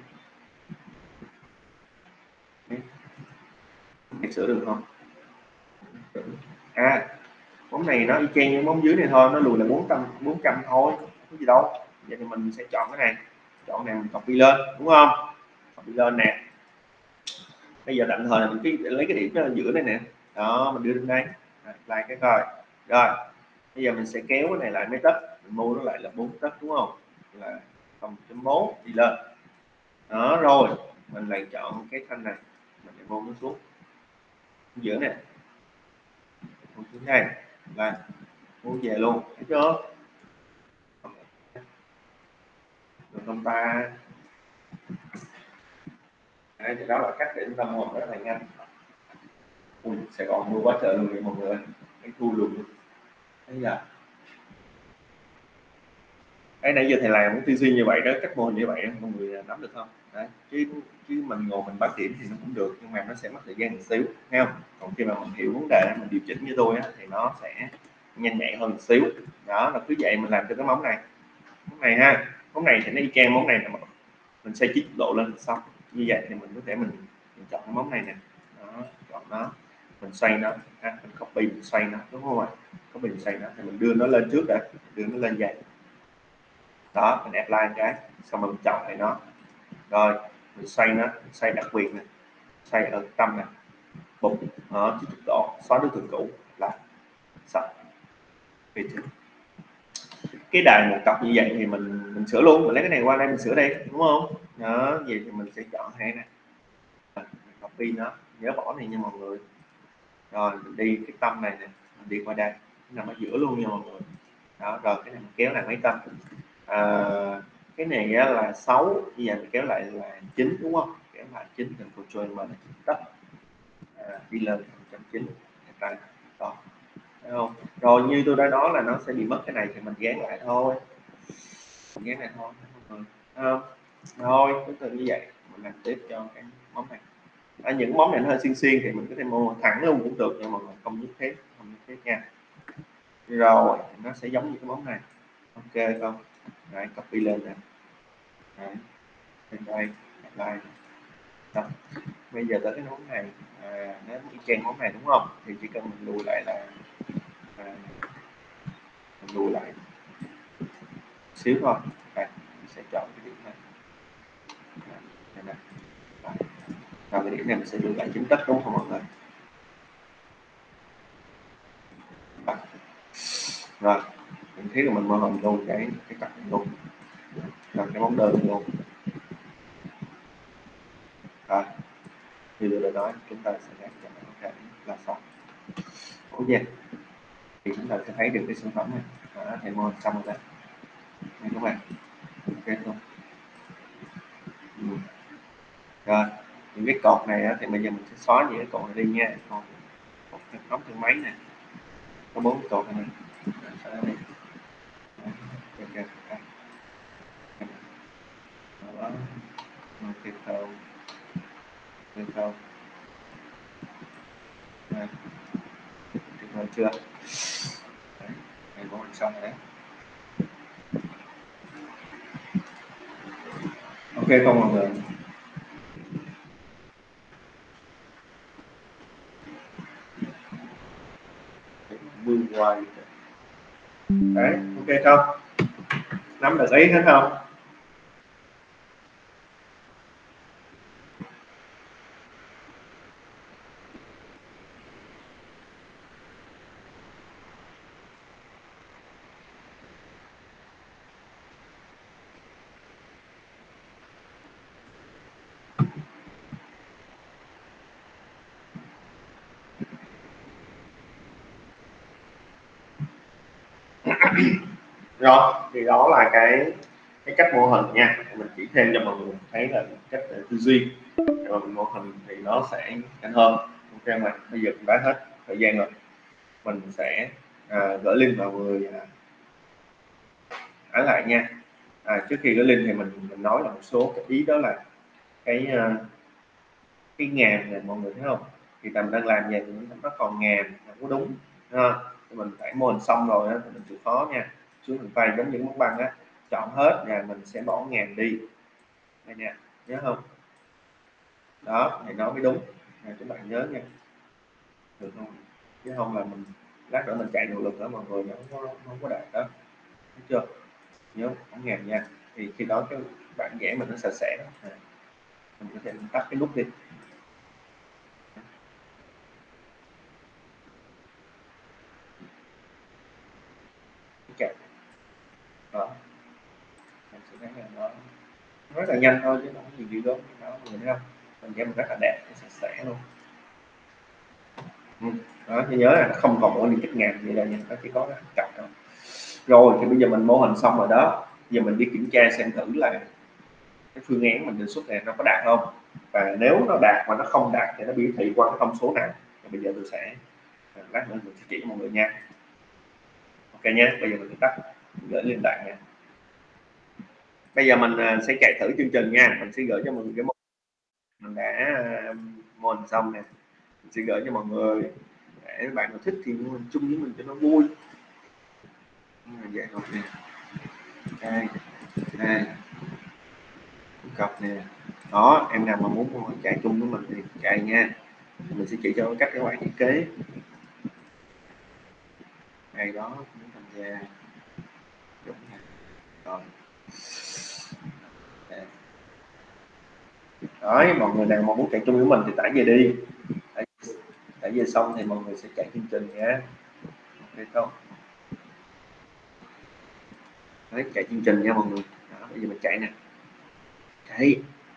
mét sửa được không? À, món này nó y chang như món dưới này thôi, nó lùi là bốn trăm bốn trăm thôi, không có gì đâu. Vậy thì mình sẽ chọn cái này, chọn này mình copy lên đúng không? Copy lên nè. Bây giờ tạm thời là mình cái lấy cái điểm ở giữa này nè, đó mình đưa lên đây, lại cái coi. Rồi bây giờ mình sẽ kéo cái này lại mấy tấc, mình mua nó lại là bốn tấc đúng không? Là không chấm bốn đi lên. Đó rồi mình lại chọn cái thanh này, mình lại mua nó xuống giữa này, mua xuống đây là mua về luôn, thấy chưa? Được không ta? Đấy, thì đó là cách để chúng ta mua rất là nhanh. Ui, Sài Gòn mưa quá trời luôn mọi người, cái thu luôn. Thấy giờ Đấy, nãy giờ thầy làm cái tư duy như vậy đó, cách mô hình như vậy đó, mọi người nắm được không? Đấy, chứ chứ mình ngồi mình bắt điểm thì nó cũng được, nhưng mà nó sẽ mất thời gian một xíu, thấy không? Còn khi mà mình hiểu vấn đề mình điều chỉnh như tôi á, thì nó sẽ nhanh nhạy hơn một xíu. Đó là cứ vậy mình làm cho cái món này, món này ha, món này thì nó y chang món này nè, mình xoay chín độ lên xong như vậy thì mình có thể mình, mình chọn cái món này nè, đó, chọn nó, mình xoay nó, ha, mình copy mình xoay nó, đúng không ạ? Copy mình xoay nó thì mình đưa nó lên trước đã, đưa nó lên vậy. Đó, mình apply cái xong mình chọn lại nó, rồi mình xoay nó, xoay đặc biệt này, xoay ở tâm này, bụng đó, chín mươi độ, xóa đối tượng cũ là xong. Cái đài một cọc như vậy thì mình mình sửa luôn, mình lấy cái này qua đây mình sửa đây, đúng không? Đó, vậy thì mình sẽ chọn hai này, copy nó, nhớ bỏ này nha mọi người. Rồi mình đi cái tâm này nè, mình đi qua đây, nằm ở giữa luôn nha mọi người. Đó, rồi cái này mình kéo lại mấy tâm, à, cái này là sáu, bây giờ mình kéo lại là chín, đúng không? Kéo lại chín, mình control mình tắt, à, đi lên một trăm chín mươi đây, đó, thấy không? Rồi như tôi đã nói là nó sẽ bị mất cái này thì mình gán lại thôi, mình gán lại thôi, không? Rồi cứ từ như vậy mình làm tiếp cho cái món này. À, những món này nó hơi xiên xiên thì mình có thể mua thẳng luôn cũng được, nhưng mà mình không nhất thiết, không nhất thiết nha. Rồi nó sẽ giống như cái món này, ok không? Đấy, copy lên nè, đấy, lên đây, apply. Đó. Bây giờ tới cái món này, à, nếu y chang món này đúng không? Thì chỉ cần mình lùi lại là, à, mình lùi lại xíu thôi. À, mình sẽ chọn cái điểm này, đây này. Rồi cái điểm này mình sẽ lùi lại chính tất, đúng không mọi người? Đó. Rồi mình thấy là mình mơ hình luôn cái cái cặp này luôn, rồi cái món đơn này luôn. Rồi như tôi đã nói, chúng ta sẽ làm cho nó cái là xong. Ok, thì chúng ta sẽ thấy được cái sản phẩm này. Đó, thì mô hình xong rồi đây, đây các bạn, ok không? Ừ. Rồi những cái cột này á, thì bây giờ mình sẽ xóa những cái cột này đi nha. Còn cột nóng thang máy này có bốn cột này, này. Ok, đó, tiếp theo, tiếp theo, tiếp theo chưa? Đấy, này mô hình xong rồi đấy. Ok không mọi người? Mưa ngoài đấy, ok không? Nắm được ý hết không? Rồi thì đó là cái cái cách mô hình nha, mình chỉ thêm cho mọi người thấy là cách để tư duy rồi mình mô hình thì nó sẽ nhanh hơn. Ok mà bây giờ cũng đã hết thời gian rồi, mình sẽ à, gửi link vào người à, ở lại nha. À, trước khi gửi link thì mình mình nói là một số cái ý, đó là cái uh, cái ngàm này mọi người thấy không? Thì tầm đang làm về thì nó còn ngàm không có đúng ha. Mình phải mô hình xong rồi đó, thì mình chịu khó nha, xuống phần tay giống những món băng á, chọn hết và mình sẽ bỏ ngàm đi đây nè, nhớ không? Đó thì nó mới đúng, à, các bạn nhớ nha, được không? Chứ không là mình lát nữa mình chạy nhiều lực đó mọi người, nó không có, không có đạt đó, thấy chưa? Nhớ bỏ ngàm nha, thì khi đó cái bản vẽ mình nó sạch sẽ đó. À, mình có thể mình tắt cái nút đi. Okay. Đó, mình sẽ thấy là nó rất là nhanh thôi chứ không có gì ghê gớm đó mọi người thấy không? Mình vẽ mình rất là đẹp, sạch sẽ luôn. Ừ. Đó, thì nhớ là nó không còn có những chất ngàm gì đâu nha, nó chỉ có cái cặp thôi. Rồi thì bây giờ mình mô hình xong rồi đó, giờ mình đi kiểm tra xem thử là cái phương án mình đề xuất này nó có đạt không, và nếu nó đạt mà nó không đạt thì nó biểu thị qua cái thông số nào. Và bây giờ tôi sẽ lát nữa mình sẽ chỉ cho mọi người nha. Ok nhé, bây giờ mình tắt, gửi lên lại nha. Bây giờ mình sẽ chạy thử chương trình nha, mình sẽ gửi cho mọi người cái mô mình đã mô hình xong nè, mình sẽ gửi cho mọi người để bạn nào thích thì mình chung với mình cho nó vui. Vậy thôi nè, đây đây cọc nè, đó em nào mà muốn chạy chung với mình thì chạy nha, mình sẽ chỉ cho cách các bạn thiết kế ngày đó muốn tham gia. Đúng rồi. Đấy, mọi người nào mà muốn chạy chung với mình thì tải về đi, tải về xong thì mọi người sẽ chạy chương trình nhé, ok không? Đấy, chạy chương trình nha mọi người. Đó, bây giờ mình chạy nè, chạy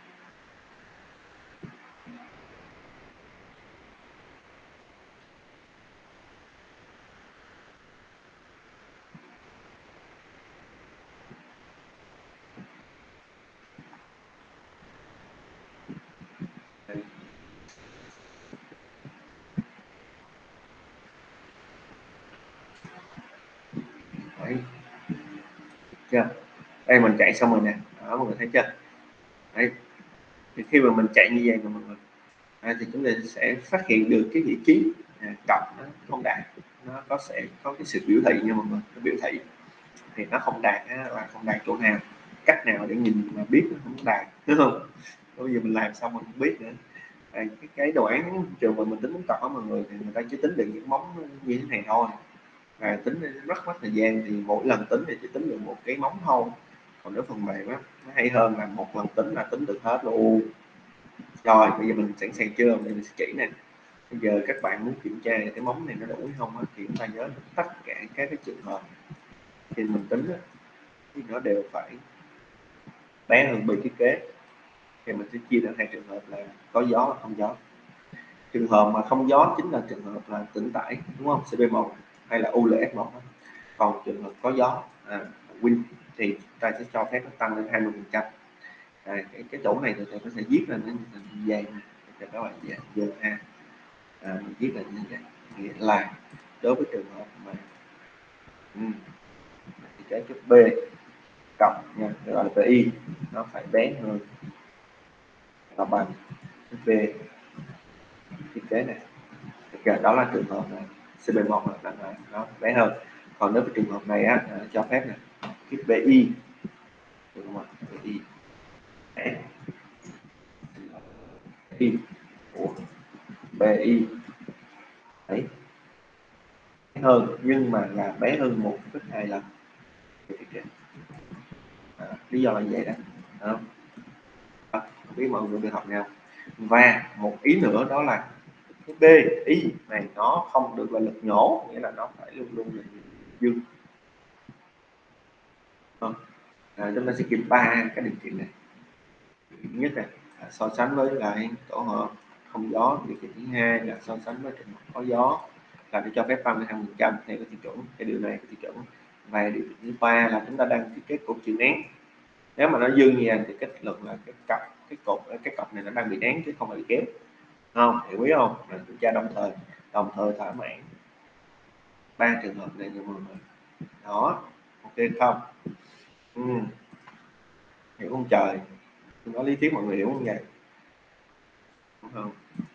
đấy chưa, đây mình chạy xong rồi nè, đó mọi người thấy chưa? Đấy, thì khi mà mình chạy như vậy mà mọi người à, thì chúng ta sẽ phát hiện được cái vị trí à, cọc nó không đạt, nó có sẽ có cái sự biểu thị nha mọi người, cái biểu thị thì nó không đạt á, là không đạt chỗ nào, cách nào để nhìn mà biết nó không đạt, đúng không? Bây giờ mình làm xong mình không biết nữa. À, cái, cái đồ án trường mà mình tính cọc á mọi người, thì người ta chỉ tính được những móng như thế này thôi, và tính rất mất thời gian, thì mỗi lần tính thì chỉ tính được một cái móng thôi. Còn nếu phần mềm á nó hay hơn là một lần tính là tính được hết luôn. Rồi bây giờ mình sẵn sàng chưa, mình sẽ chỉ nè. Bây giờ các bạn muốn kiểm tra cái móng này nó đủ hay không á, thì chúng ta nhớ tất cả các cái trường hợp thì mình tính á, thì nó đều phải bé hơn bị thiết kế. Thì mình sẽ chia ra hai trường hợp là có gió và không gió. Trường hợp mà không gió chính là trường hợp là tĩnh tải, đúng không, xê pê một hay là u lờ ép một. Còn trường hợp có gió à, Win thì ta sẽ cho phép nó tăng lên hai mươi phần trăm. À, cái cái chỗ này thì thầy có thể viết lên nó như vậy cho các bạn dễ giờ ha. À, mình viết là như vậy, nghĩa là đối với trường hợp mà um, thì cái chữ B cộng nha, gọi là pi nó phải bé hơn là bằng B thiết kế này. Okay, đó là trường hợp này xê pê một là nó bé hơn. Còn nếu cái trường hợp này á nó cho phép này cái pi đúng không? pi pi của pi đấy hơn, nhưng mà là bé hơn một phẩy hai lần. À, lý do là như vậy đó, đó. À, không biết mọi người được học nhau. Và một ý nữa đó là cái B y này nó không được là lực nhổ, nghĩa là nó phải luôn luôn là dương. À, chúng ta sẽ kiểm ba cái điều kiện này. Điều nhất là so sánh với lại tổ hợp không gió. Điều kiện thứ hai là so sánh với trường hợp có gió, là để cho phép tăng lên hai mươi phần trăm theo cái tiêu chuẩn, cái điều này cái tiêu chuẩn. Và điều thứ ba là chúng ta đang thiết kế cột chữ nén. Nếu mà nó dư như vậy thì kết luận là cái cặp cái cột cái cọc này nó đang bị nén chứ không phải bị kéo, không hiểu ý không? Là kiểm tra đồng thời đồng thời thỏa mãn ba trường hợp này cho mọi người. Đó, ok không? Ừ. Hiểu không trời? Nói lý thuyết mọi người hiểu không vậy? Đúng không?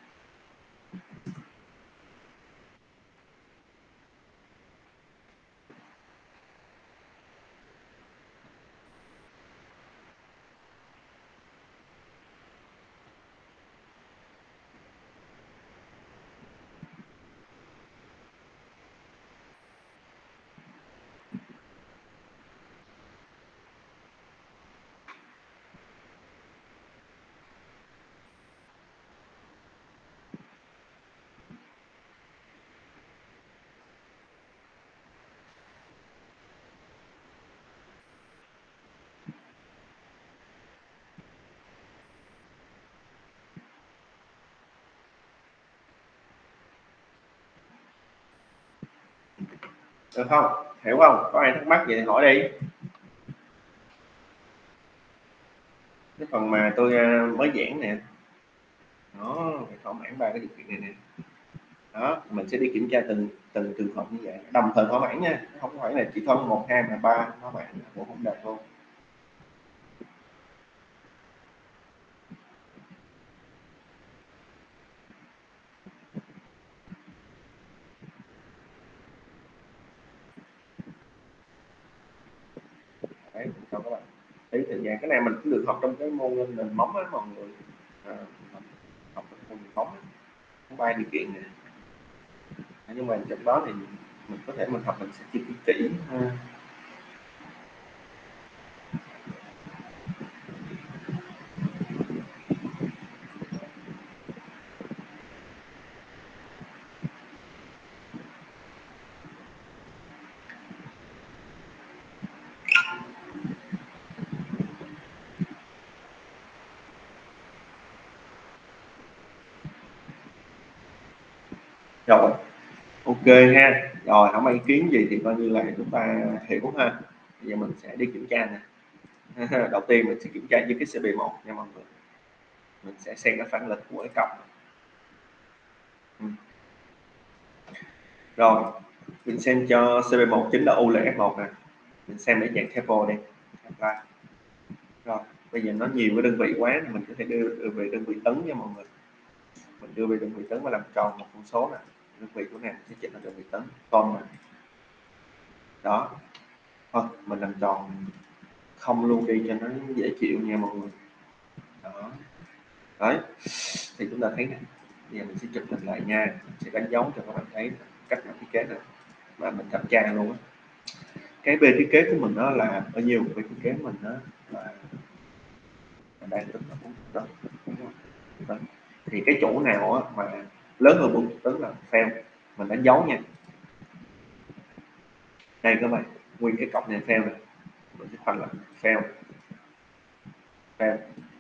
Được không? Hiểu không? Có ai thắc mắc gì thì hỏi đi. Cái phần mà tôi uh, mới giảng nè, đó phải thỏa mãn ba cái điều kiện này nè. Đó, mình sẽ đi kiểm tra từng từng trường hợp như vậy, đồng thời thỏa mãn nha, không phải là chỉ thỏa một hai mà ba thỏa mãn cũng không đạt luôn. đấy cho các bạn thấy thời gian. Cái này mình cũng được học trong cái môn nền móng á mọi người, à, học trong môn nền móng có ba điều kiện này, nhưng mà trong đó thì mình có thể mình học mình sẽ chi tiết kỹ ha. Rồi ok ha, rồi không có ý kiến gì thì coi như là chúng ta hiểu ha. Bây giờ mình sẽ đi kiểm tra nè. Đầu tiên mình sẽ kiểm tra với cái xê bê một nha mọi người, mình sẽ xem cái phản lực của cái cọc. Ừ. Rồi mình xem cho xê bê một chính là U L F một nè, mình xem để dạng capo đây. Rồi bây giờ nó nhiều cái đơn vị quá thì mình có thể đưa, đưa về đơn vị tấn nha mọi người, mình đưa về đơn vị tấn và làm tròn một con số này, đơn vị của này sẽ chỉnh là đơn vị tấn ton này. Đó thôi mình làm tròn không luôn đi cho nó dễ chịu nha mọi người. Đó đấy thì chúng ta thấy này, bây giờ mình sẽ chụp hình lại nha, mình sẽ đánh dấu cho các bạn thấy cách làm thiết kế này và mình thẩm tra luôn á. Cái bề thiết kế của mình đó là bao nhiêu, bề thiết kế của mình đó là đang tính là bốn tấn, đúng không? Thì cái chỗ nào á mà lớn hơn bốn tấn là fail, mình đánh dấu nha. Đây các bạn, nguyên cái cọc này fail này, mình sẽ khoanh là fail, fail.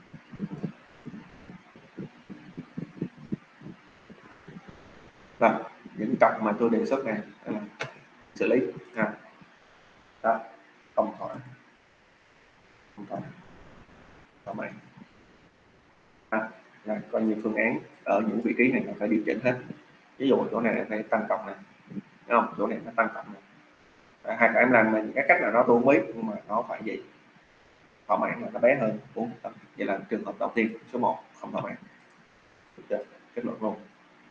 Và những cọc mà tôi đề xuất này là xử lý ha. Đó, không thỏa, không thỏa, các bạn. À, là coi như phương án ở những vị trí này phải điều chỉnh hết. Ví dụ chỗ này phải tăng cọc này, đúng không? Chỗ này nó tăng cọc này. À, hai cái em làm mình cái cách nào đó tôi không biết nhưng mà nó phải vậy, thỏa mãn là nó bé hơn bốn tấn. Vậy là trường hợp đầu tiên số một không thỏa mãn, được chưa? Kết luận luôn.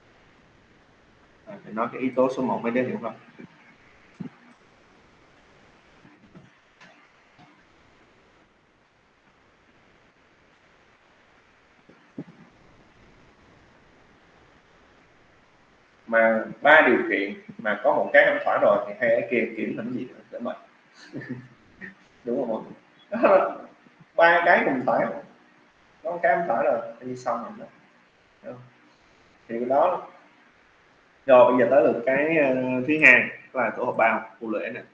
À, thì nói cái yếu tố số một mấy đứa hiểu không? Mà ba điều kiện mà có một cái không thỏa rồi thì hai cái kia kiểm làm gì nữa để mà đúng không? Ba cái cùng thỏa, có một cái không thỏa rồi thì xong rồi đó. Thì đó. Rồi bây giờ tới được cái uh, thứ hai là tổ hợp bao phụ lễ này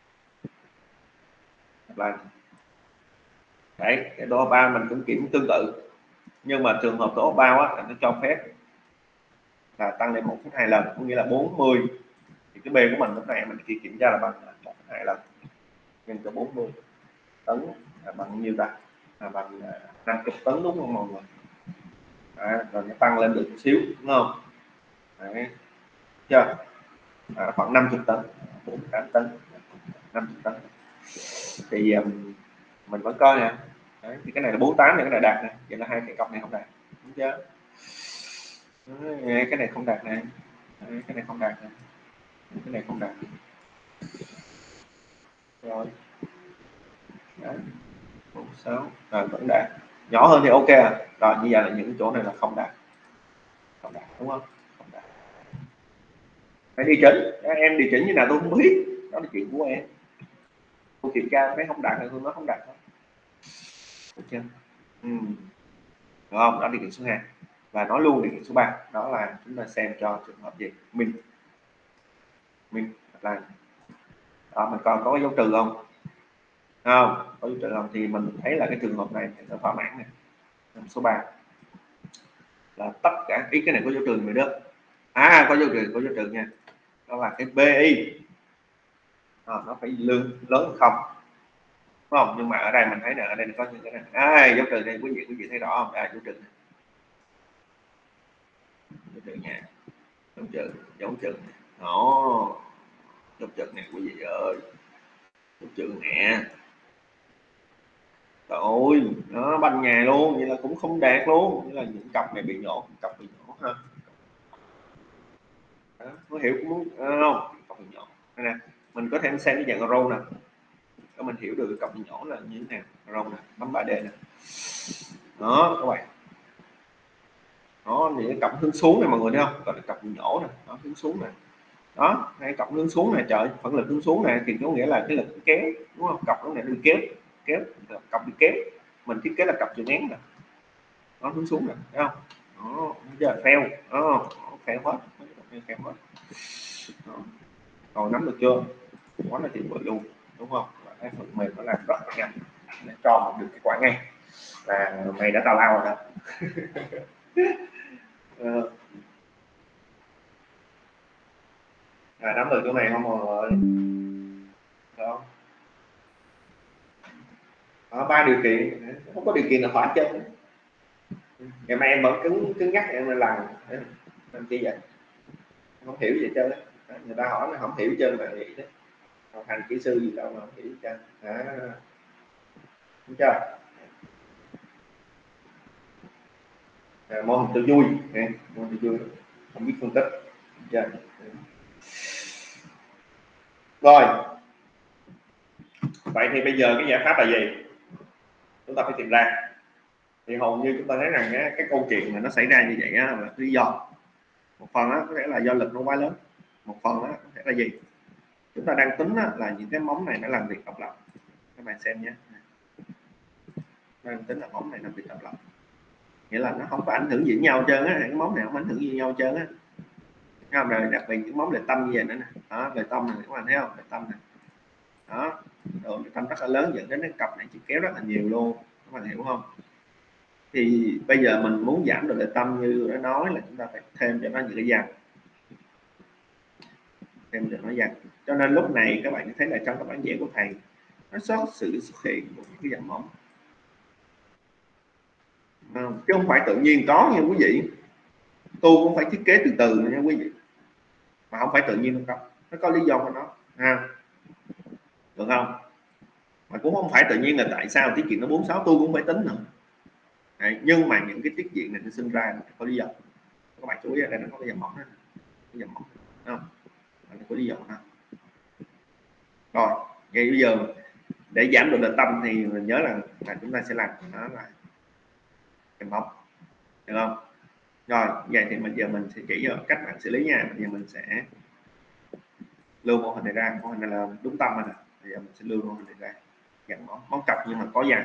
là đấy, cái tổ hợp bao mình cũng kiểm tương tự, nhưng mà trường hợp tổ hợp bao á nó cho phép là tăng lên một phẩy hai lần, có nghĩa là bốn mươi, thì cái B của mình lúc này mình chỉ kiểm tra là bằng một phẩy hai lần nhân cho bốn mươi tấn là bằng nhiêu ta, là bằng năm mươi tấn đúng không mọi người? Đấy, rồi nó tăng lên được một xíu đúng không? Đấy, chưa? À, khoảng năm mươi tấn, bốn mươi tám tấn, năm mươi tấn. Thì um, mình vẫn coi nè. Đấy, thì cái này là bốn mươi tám này, cái này đạt nè, vậy là hai cái cọc này không đạt, đúng chưa? Đấy, cái này không đạt này, đấy, cái này không đạt này, cái này không đạt. Rồi đấy, bốn mươi sáu rồi vẫn đạt, nhỏ hơn thì ok à. Rồi như vậy là những chỗ này là không đạt, không đạt đúng không? Không đạt. Phải điều chỉnh, các em điều chỉnh như nào tôi không biết, đó là chuyện của em. Tôi kiểm tra thấy không đạt thì tôi nói không đạt thôi, được chưa? Ừ. Đúng không? Đó là điều kiện số hai. Và nói luôn điều kiện số ba, đó là chúng ta xem cho trường hợp gì min, min là đó, mình còn có cái dấu trừ không? Không có dấu trừ không thì mình thấy là cái trường hợp này nó thỏa mãn này. Số ba là tất cả ý, cái này có dấu trừ người đó, à có dấu trừ, có dấu trừ nha, đó là cái bê i à, nó phải lương lớn hơn không, đúng không? Nhưng mà ở đây mình thấy là ở đây có những cái này à, dấu trừ đây quý vị quý vị thấy rõ không? À, dấu trừ này. Dấu trừ nha, dấu trừ, dấu trừ đó, dấu trừ này quý vị ơi, dấu trừ nè. Trời ơi, nó banh nhà luôn, vậy là cũng không đạt luôn, vậy là những cặp này bị nhổ, cặp bị nhổ ha. Đó, có hiểu cũng muốn à, không? Cặp bị nhổ. Đây nè, mình có thể xem cái dạng row nè. để mình hiểu được cái cặp nhổ là như thế nào. Rồng này, bấm ba D này, đó các bạn, đó những cái cặp hướng xuống này mọi người thấy không, gọi là cặp nhổ này, nó hướng xuống này, đó hai cặp hướng xuống này, trời phản lực hướng xuống này thì có nghĩa là cái lực kéo, đúng không, cặp nó này đi kéo kéo cặp đi kéo, mình thiết kế là cặp chữ nén này, nó hướng xuống này, thấy không, đó giờ phèo, đó phèo hết, phèo hết, đó. Rồi nắm được chưa, quá là tuyệt vời luôn, đúng không, cái phần mềm nó làm rất là nhanh để cho mình được kết quả ngay, là mày đã tào lao rồi đó. Ờ, à, nắm được chỗ này không mọi người, đó, đó ba điều kiện, không có điều kiện là phải chơi, ngày mai em vẫn cứng cứng nhắc em làm làm chi vậy, không hiểu gì chơi, người ta hỏi là không hiểu chơi là vậy đó, học hành kỹ sư gì đâu mà không hiểu chơi, à, đúng chưa, à, môn tự vui, môn tự vui, không biết phân tích, chơi. Rồi vậy thì bây giờ cái giải pháp là gì, chúng ta phải tìm ra, thì hầu như chúng ta thấy rằng á, cái câu chuyện mà nó xảy ra như vậy á, là lý do một phần á, có thể là do lực nó quá lớn, một phần á, có thể là gì, chúng ta đang tính á, là những cái móng này nó làm việc độc lập, các bạn xem nhé, đang tính là móng này làm việc độc lập, nghĩa là nó không có ảnh hưởng gì với nhau trơn á, cái móng này không ảnh hưởng gì với nhau trơn á, không, rồi đặc biệt những móng lệ tâm như vậy nữa nè, đó lệ tâm này các bạn thấy không, lệ tâm này, đó độ lệ tâm rất là lớn dẫn đến cái cặp này chỉ kéo rất là nhiều luôn, các bạn hiểu không, thì bây giờ mình muốn giảm độ lệ tâm như đã nói là chúng ta phải thêm cho nó những cái dàn, thêm cho nó dàn, cho nên lúc này các bạn thấy là trong các bản vẽ của thầy nó có sự xuất hiện của những cái dàn móng, không? Chứ không phải tự nhiên có nha quý vị, tôi cũng phải thiết kế từ từ nha quý vị, mà không phải tự nhiên đâu, nó có lý do của nó, ha, được không, mà cũng không phải tự nhiên là tại sao tiết diện nó bốn sáu tôi cũng phải tính nữa. Đấy, nhưng mà những cái tiết diện này nó sinh ra có lý do, các bạn chú ý ở đây nó có cái dòng mỏng đó, cái dòng mỏng không, nó có lý do đó. Rồi vậy bây giờ để giảm độ lệ tâm thì mình nhớ là, là chúng ta sẽ làm nó là cái móc, được không, rồi vậy thì bây giờ mình sẽ chỉ cho cách bạn xử lý nha, bây giờ mình sẽ lưu mô hình này ra, mô hình này là đúng tâm rồi nè, bây giờ mình sẽ lưu mô hình này ra, dạng móng móng cọc nhưng mà có dàn,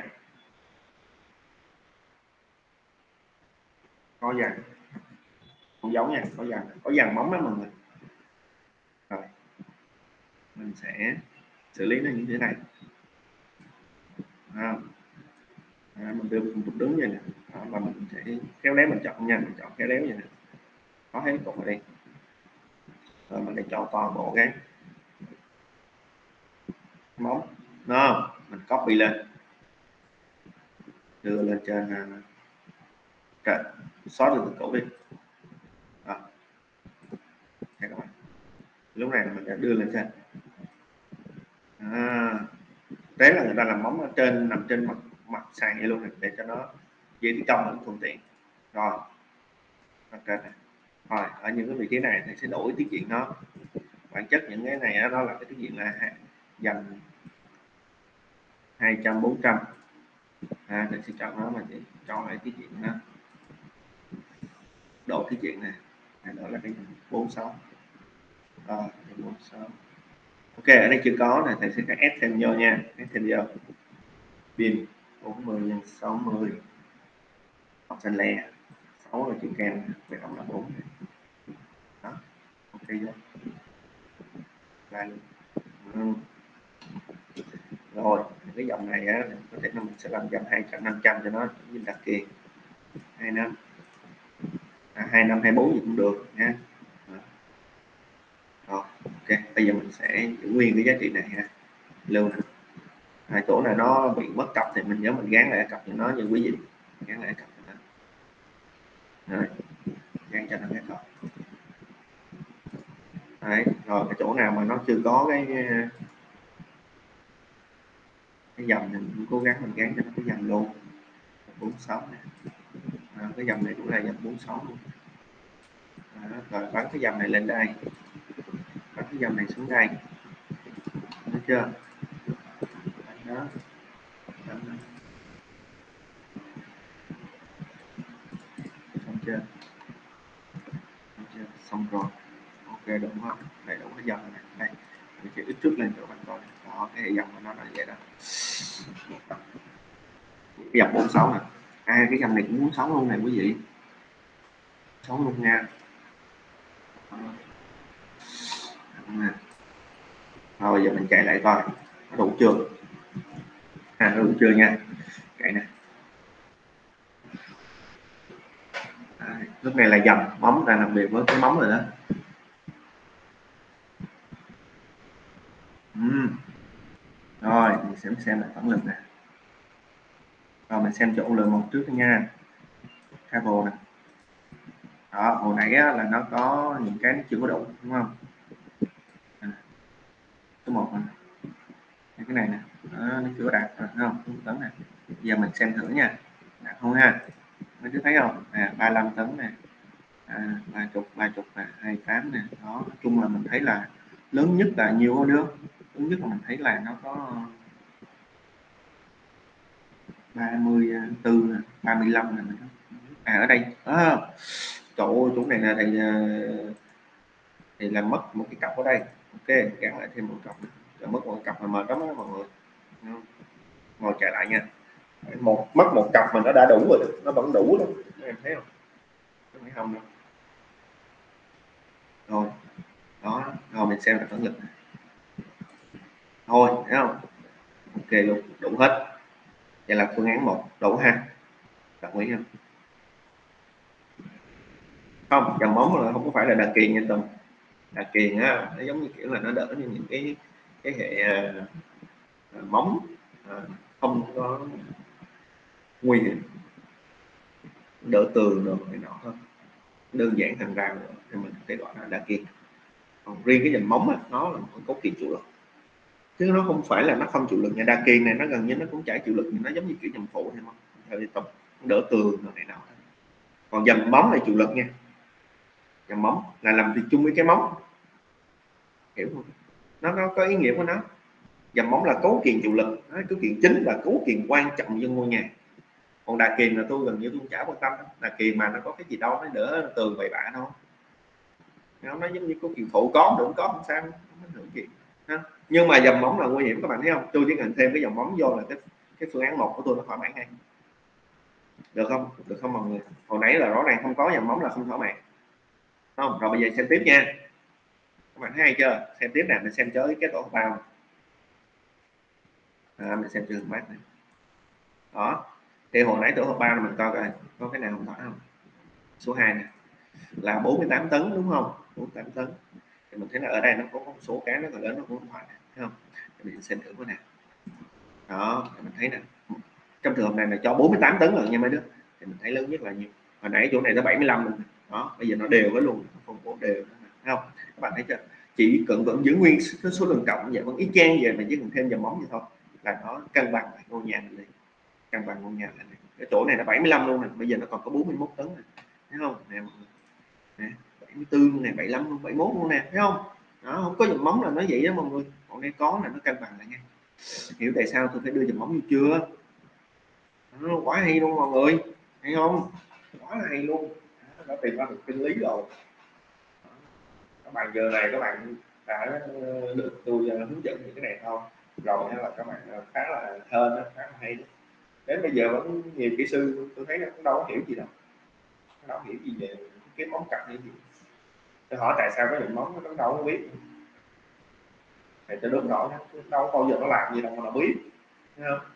có dàn, không giống nha, có dàn, có dàn móng đó mọi người, rồi mình sẽ xử lý nó như thế này, à, à, mình đưa một đứng vậy nè, đó, và mình sẽ kéo léo, mình chọn nha, mình chọn kéo léo vậy nè, có hết cục ở đây, rồi mình lại chọn toàn bộ cái móng, đó mình copy lên, đưa lên trên uh, trên xóa được từ cổ đi, đó. Các bạn lúc này mình đã đưa lên trên, à, đấy là người ta làm móng ở trên, nằm trên mặt mặt sàn vậy luôn này, để cho nó dễ thi công và thuận tiện, rồi ok này. Rồi ở những cái vị trí này thì sẽ đổi tiết diện nó, bản chất những cái này đó là cái tiết diện là dành hai trăm bốn trăm, à, thì sẽ chọn nó, mà chỉ chọn lại tiết diện nó, độ tiết diện này, này đó là cái bốn sáu, rồi bốn sáu, ok ở đây chưa có này, thầy sẽ ép thêm vô nha, ép thêm vô pin bốn mươi nhân sáu mươi, học sinh lẻ sáu là chữ kèm, về cộng là bốn, đó ok chưa, là ừ. Rồi cái dòng này á, có thể là mình sẽ làm dòng hai trăm năm trăm cho nó như đặc kia, hai năm à, hai năm hai bốn gì cũng được nha. Rồi, ok bây giờ mình sẽ giữ nguyên cái giá trị này ha, lưu nè, à, chỗ này nó bị mất cặp thì mình nhớ mình gán lại cặp cho nó như quý vị, gán lại cặp cho nó, rồi gán cho nó cái cặp. Đấy, rồi cái chỗ nào mà nó chưa có cái cái dòng thì mình cố gắng mình gán cho nó cái dòng luôn, bốn sáu này, à, cái dòng này cũng là dòng bốn sáu luôn. À, rồi bắn cái dòng này lên đây, bắn cái dòng này xuống đây, được chưa, đó. Xong chưa? Xong chưa? Xong rồi. Ok đúng không? Đầy đủ cái dòng này. Đây mình sẽ ít trước lên cho bạn coi. Đó, cái hệ dòng của nó là vậy đó. Cái dòng bốn sáu nè. À, cái dòng này cũng bốn sáu luôn này quý vị. sáu luôn nha. Đó. Rồi giờ mình chạy lại coi nó đủ chưa. À, nó đủ chưa nha. Chạy nè. À, lúc này là dầm móng đang làm việc với cái móng rồi đó. Uhm. Rồi mình sẽ xem lại phản lực nè. Rồi mình xem chỗ lượng một trước nha. Cable nè. Đó, hồi nãy á, là nó có những cái nó chưa có đủ đúng không? À, số một nè. Cái này nè, đó, nó chưa đạt rồi đúng không? Tấn nè. Giờ mình xem thử nha. Đạt không ha? Mấy đứa thấy không? À, ba mươi lăm tấn nè. À, ba chục, ba chục nè, hai mươi tám nè. Đó, nói chung là mình thấy là lớn nhất là nhiều hơn nữa. Lớn nhất là mình thấy là nó có ba mươi tư nè, ba mươi lăm nè. À ở đây. À, trời ơi, chỗ này là thầy thì làm mất một cái cặp ở đây. Ok, gắn lại thêm một cặp, rồi mất một cặp là mệt lắm đó mọi người. Ngồi chạy lại nha. Một mất một cặp mà nó đã đủ rồi, nó vẫn đủ luôn, em thấy không? Không phải không đâu. Rồi, đó, rồi mình xem là phản lực. Thôi, thấy không? Ok luôn, đủ hết. Vậy là phương án một đủ ha. Đồng ý không? Không, dòng móng là không có phải là đà kiền nha Tùng. Đà kiền á, nó giống như kiểu là nó đỡ như những cái cái hệ uh, móng uh, không có nguy hiểm, đỡ tường rồi này nọ hơn, đơn giản thành rào rồi thì mình có thể gọi là đa kiền. Còn riêng cái dòng móng á, nó là một cấu kiện chịu lực, chứ nó không phải là nó không chịu lực nha. Đa kiền này nó gần như nó cũng chả chịu lực, nó giống như kiểu dòng phụ thôi mà theo đi tập đỡ tường rồi này nọ. Còn dòng móng này chịu lực nha, dòng móng là làm việc chung với cái móng, hiểu không? Nó nó có ý nghĩa của nó. Dòng móng là cấu kiện chịu lực, nó cấu kiện chính và cấu kiện quan trọng cho ngôi nhà. Còn đà kiền là tôi gần như tôi chả quan tâm. Đà kiền mà nó có cái gì đâu nó đỡ tường bậy bạ đâu, nó nó giống như cấu kiện phụ, có cũng có không sao, không có gì. Nhưng mà dòng móng là nguy hiểm các bạn thấy không? Tôi chỉ cần thêm cái dòng móng vô là cái cái phương án một của tôi nó thỏa mãn ngay, được không? Được không mọi người? Hồi nãy là rõ ràng không có dòng móng là không thỏa mãn, không? Rồi bây giờ xem tiếp nha, các bạn thấy hay chưa? Xem tiếp nè, mình xem tới cái tổ hợp bao, à, mình xem trường mát này. Đó, thì hồi nãy tổ hợp bao là mình coi coi có cái nào không thỏa không. Số hai này là bốn mươi tám tấn đúng không? bốn mươi tám tấn thì mình thấy là ở đây nó có một số cái nó còn lớn, nó cũng không thỏa, thấy không? Thì mình xem thử cái nào. Đó, mình thấy nè, trong trường hợp này là cho bốn mươi tám tấn rồi nha mấy đứa, thì mình thấy lớn nhất là nhiều. Hồi nãy chỗ này nó bảy mươi lăm luôn. Đó, bây giờ nó đều với luôn, phân bố đều, thấy không? Các bạn thấy chưa? Chỉ cần vẫn giữ nguyên số, số lượng cộng vậy, vẫn y chang vậy, mà chỉ cần thêm dòng móng vậy thôi là nó cân bằng lại ngôi nhà này, cân bằng ngôi nhà này. Cái chỗ này là bảy mươi lăm luôn này, bây giờ nó còn có bốn mươi mốt tấn này, thấy không? Nè, nè, bảy mươi tư này, bảy mươi lăm luôn, bảy mươi mốt luôn nè, thấy không? Đó, không có dòng móng là nó vậy đó mọi người. Còn đây có là nó cân bằng lại nha. Hiểu tại sao tôi phải đưa dòng móng vô chưa? Nó quá hay luôn mọi người, thấy không? Quá hay luôn, đã tìm ra được chân lý rồi. Các bạn giờ này các bạn đã được tôi hướng dẫn những cái này thôi rồi, hay là các bạn khá là hên, khá là hay. Đến bây giờ vẫn nhiều kỹ sư tôi thấy nó cũng đâu có hiểu gì đâu, nó đâu hiểu gì về cái móng cặp như gì. Tôi hỏi tại sao cái đường móng nó đâu có biết, thì tôi đúng rõ đâu bao giờ nó làm gì đâu mà nó biết, thấy không?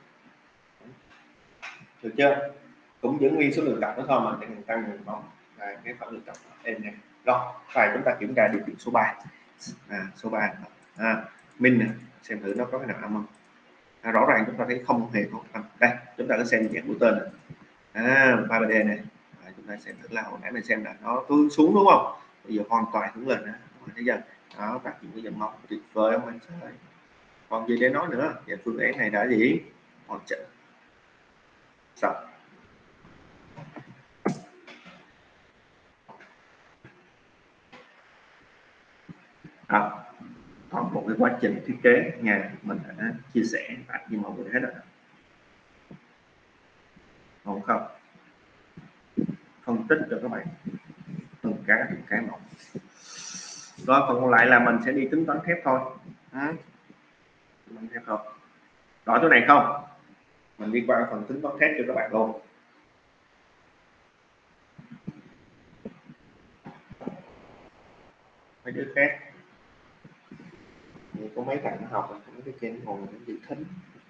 Được chưa? Cũng giữ nguyên số lượng cặp đó thôi mà, để mình tăng đường móng là cái phản lực cặp em nè. Rồi phải chúng ta kiểm tra điều kiện số ba. À, số ba à, min này, xem thử nó có cái nào âm không. À, rõ ràng chúng ta thấy không hề có âm. Đây chúng ta có xem dạng của tên này. À, ba D này, à, chúng ta xem thử là hồi nãy mình xem là nó cứ xuống đúng không, bây giờ hoàn toàn hướng lên đó, thấy chưa? Đó, phát triển cái dòng móng tuyệt vời không anh ơi, còn gì để nói nữa. Và phương án này đã gì hoàn chỉnh xong. À, còn toàn bộ cái quá trình thiết kế nhà mình đã chia sẻ lại với mọi người hết rồi, không không phân tích cho các bạn từng cái từng cái một. Rồi phần còn lại là mình sẽ đi tính toán thép thôi. À, tính toán thép thôi. Rõ chỗ này không? Mình đi qua phần tính toán thép cho các bạn luôn. Mấy đứa khác có mấy bạn nó học là mấy cái trên ngồi nó dự thính.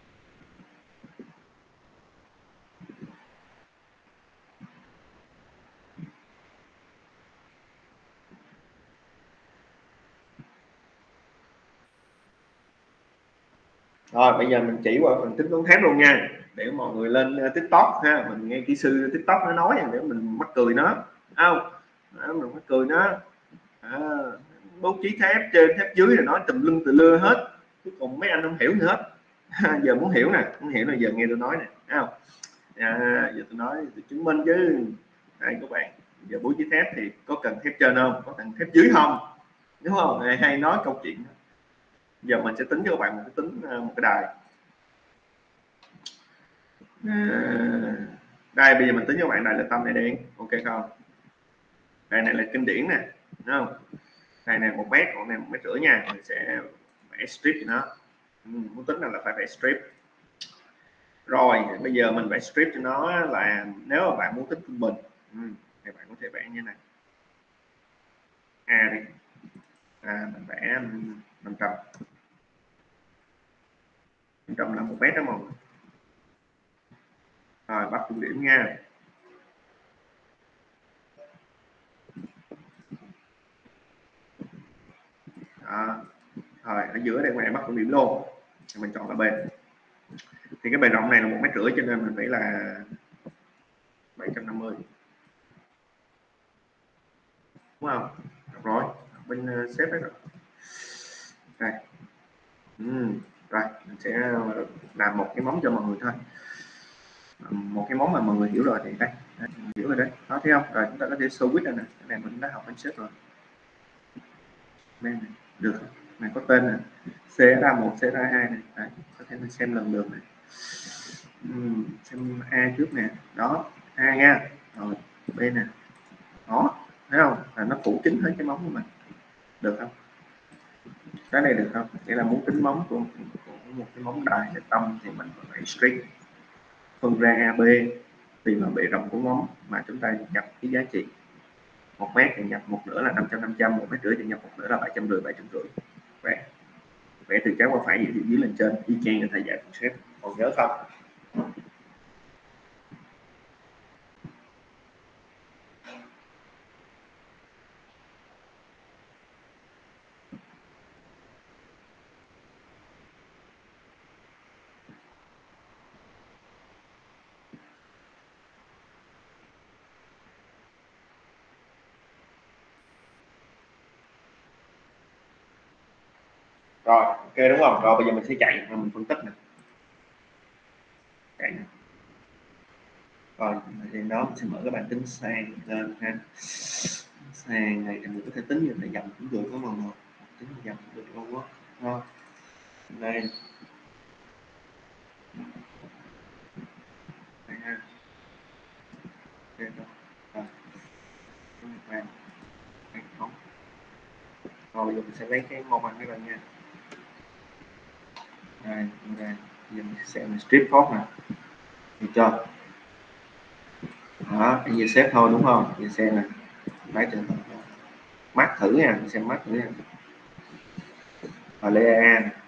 Rồi bây giờ mình chỉ qua phần tính toán thép luôn nha, để mọi người lên TikTok ha, mình nghe kỹ sư TikTok nó nói để mình mắc cười nó, không? Đó, mình mắc cười nó. À, bố trí thép trên thép dưới là nói tùm lum tùm lưa hết, cuối cùng mấy anh không hiểu nữa hết. Giờ muốn hiểu nè, muốn hiểu là giờ nghe tôi nói nè, thấy không? À, giờ tôi nói tôi chứng minh chứ. Đây các bạn, giờ bố trí thép thì có cần thép trên không, có cần thép dưới không, đúng không? Hay, hay nói câu chuyện. Giờ mình sẽ tính cho các bạn một cái tính một cái đài. À, đây bây giờ mình tính cho các bạn đài là tâm này đen, ok không? Đài này là kinh điển nè, đúng không? Đài này một mét, còn này một mét rưỡi nha, mình sẽ vẽ strip cho nó. Ừ, muốn tính là phải vẽ strip. Rồi bây giờ mình vẽ strip cho nó là nếu mà bạn muốn tính trung bình ừ, thì bạn có thể vẽ như này. A đi, à, mình vẽ năm trăm, năm trăm là một mét đó mọi người. Rồi bắt trung điểm nha. Đó. Rồi ở giữa đây này bắt trung điểm luôn, mình chọn là bên, thì cái bề rộng này là một mét rưỡi cho nên mình phải là bảy trăm năm mươi, đúng không? Được rồi, bên uh, xếp đấy rồi. Đây. Ừ. Rồi mình sẽ làm một cái móng cho mọi người thôi, một cái móng mà mọi người hiểu rồi thì đây, đây hiểu rồi đấy, đó thấy không? Rồi chúng ta có thể switch đây nè, cái này mình đã học bên xếp rồi. Đây này. Được không? Này có tên nè, xê ét a một, xê ét a hai này, đấy, có thể mình xem lần lượt này. Uhm, xem A trước nè, đó A nha, rồi B nè, đó thấy không? Là nó phủ kín hết cái móng của mình, được không? Cái này được không? Nghĩa là muốn tính móng của, của một cái móng đài để tâm thì mình phải strict phân ra A B tùy vào bề rộng của móng mà chúng ta nhập cái giá trị. Một mét thì nhập một nửa là năm trăm, năm trăm, một mét rưỡi thì nhập một nửa là bảy trăm rưỡi, bảy trăm rưỡi. Vẽ vẽ từ trái qua phải vậy thì dưới lên trên y chang như thầy dạy phần xếp, còn nhớ không? Rồi ok đúng không? Rồi bây giờ mình sẽ chạy và mình phân tích nè, chạy nè. Rồi thì đó mình sẽ mở cái bảng tính sàn lên ha. Sàn này thì mình có thể tính như là dòng cũng được đó mọi người, tính dòng cũng được luôn á. Đây đây ha, đây rồi. Rồi rồi bây giờ mình sẽ lấy cái màu bằng các bạn nha. Đây, đây. Giờ mình sẽ strip phốt nè, được chưa? Đó, như xếp thôi đúng không? Như xem nè, lấy trường hợp mát thử nha, mình xem mát thử nha. Và lấy A nè,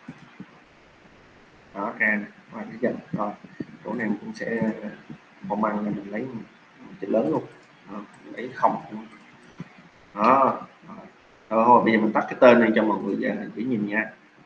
đó A nè, rồi cái dần rồi chỗ này mình cũng sẽ màu bằng là mình lấy một chữ lớn luôn, đó, mình lấy không đó. Rồi thôi bây giờ mình tắt cái tên này cho mọi người dễ nhìn nha.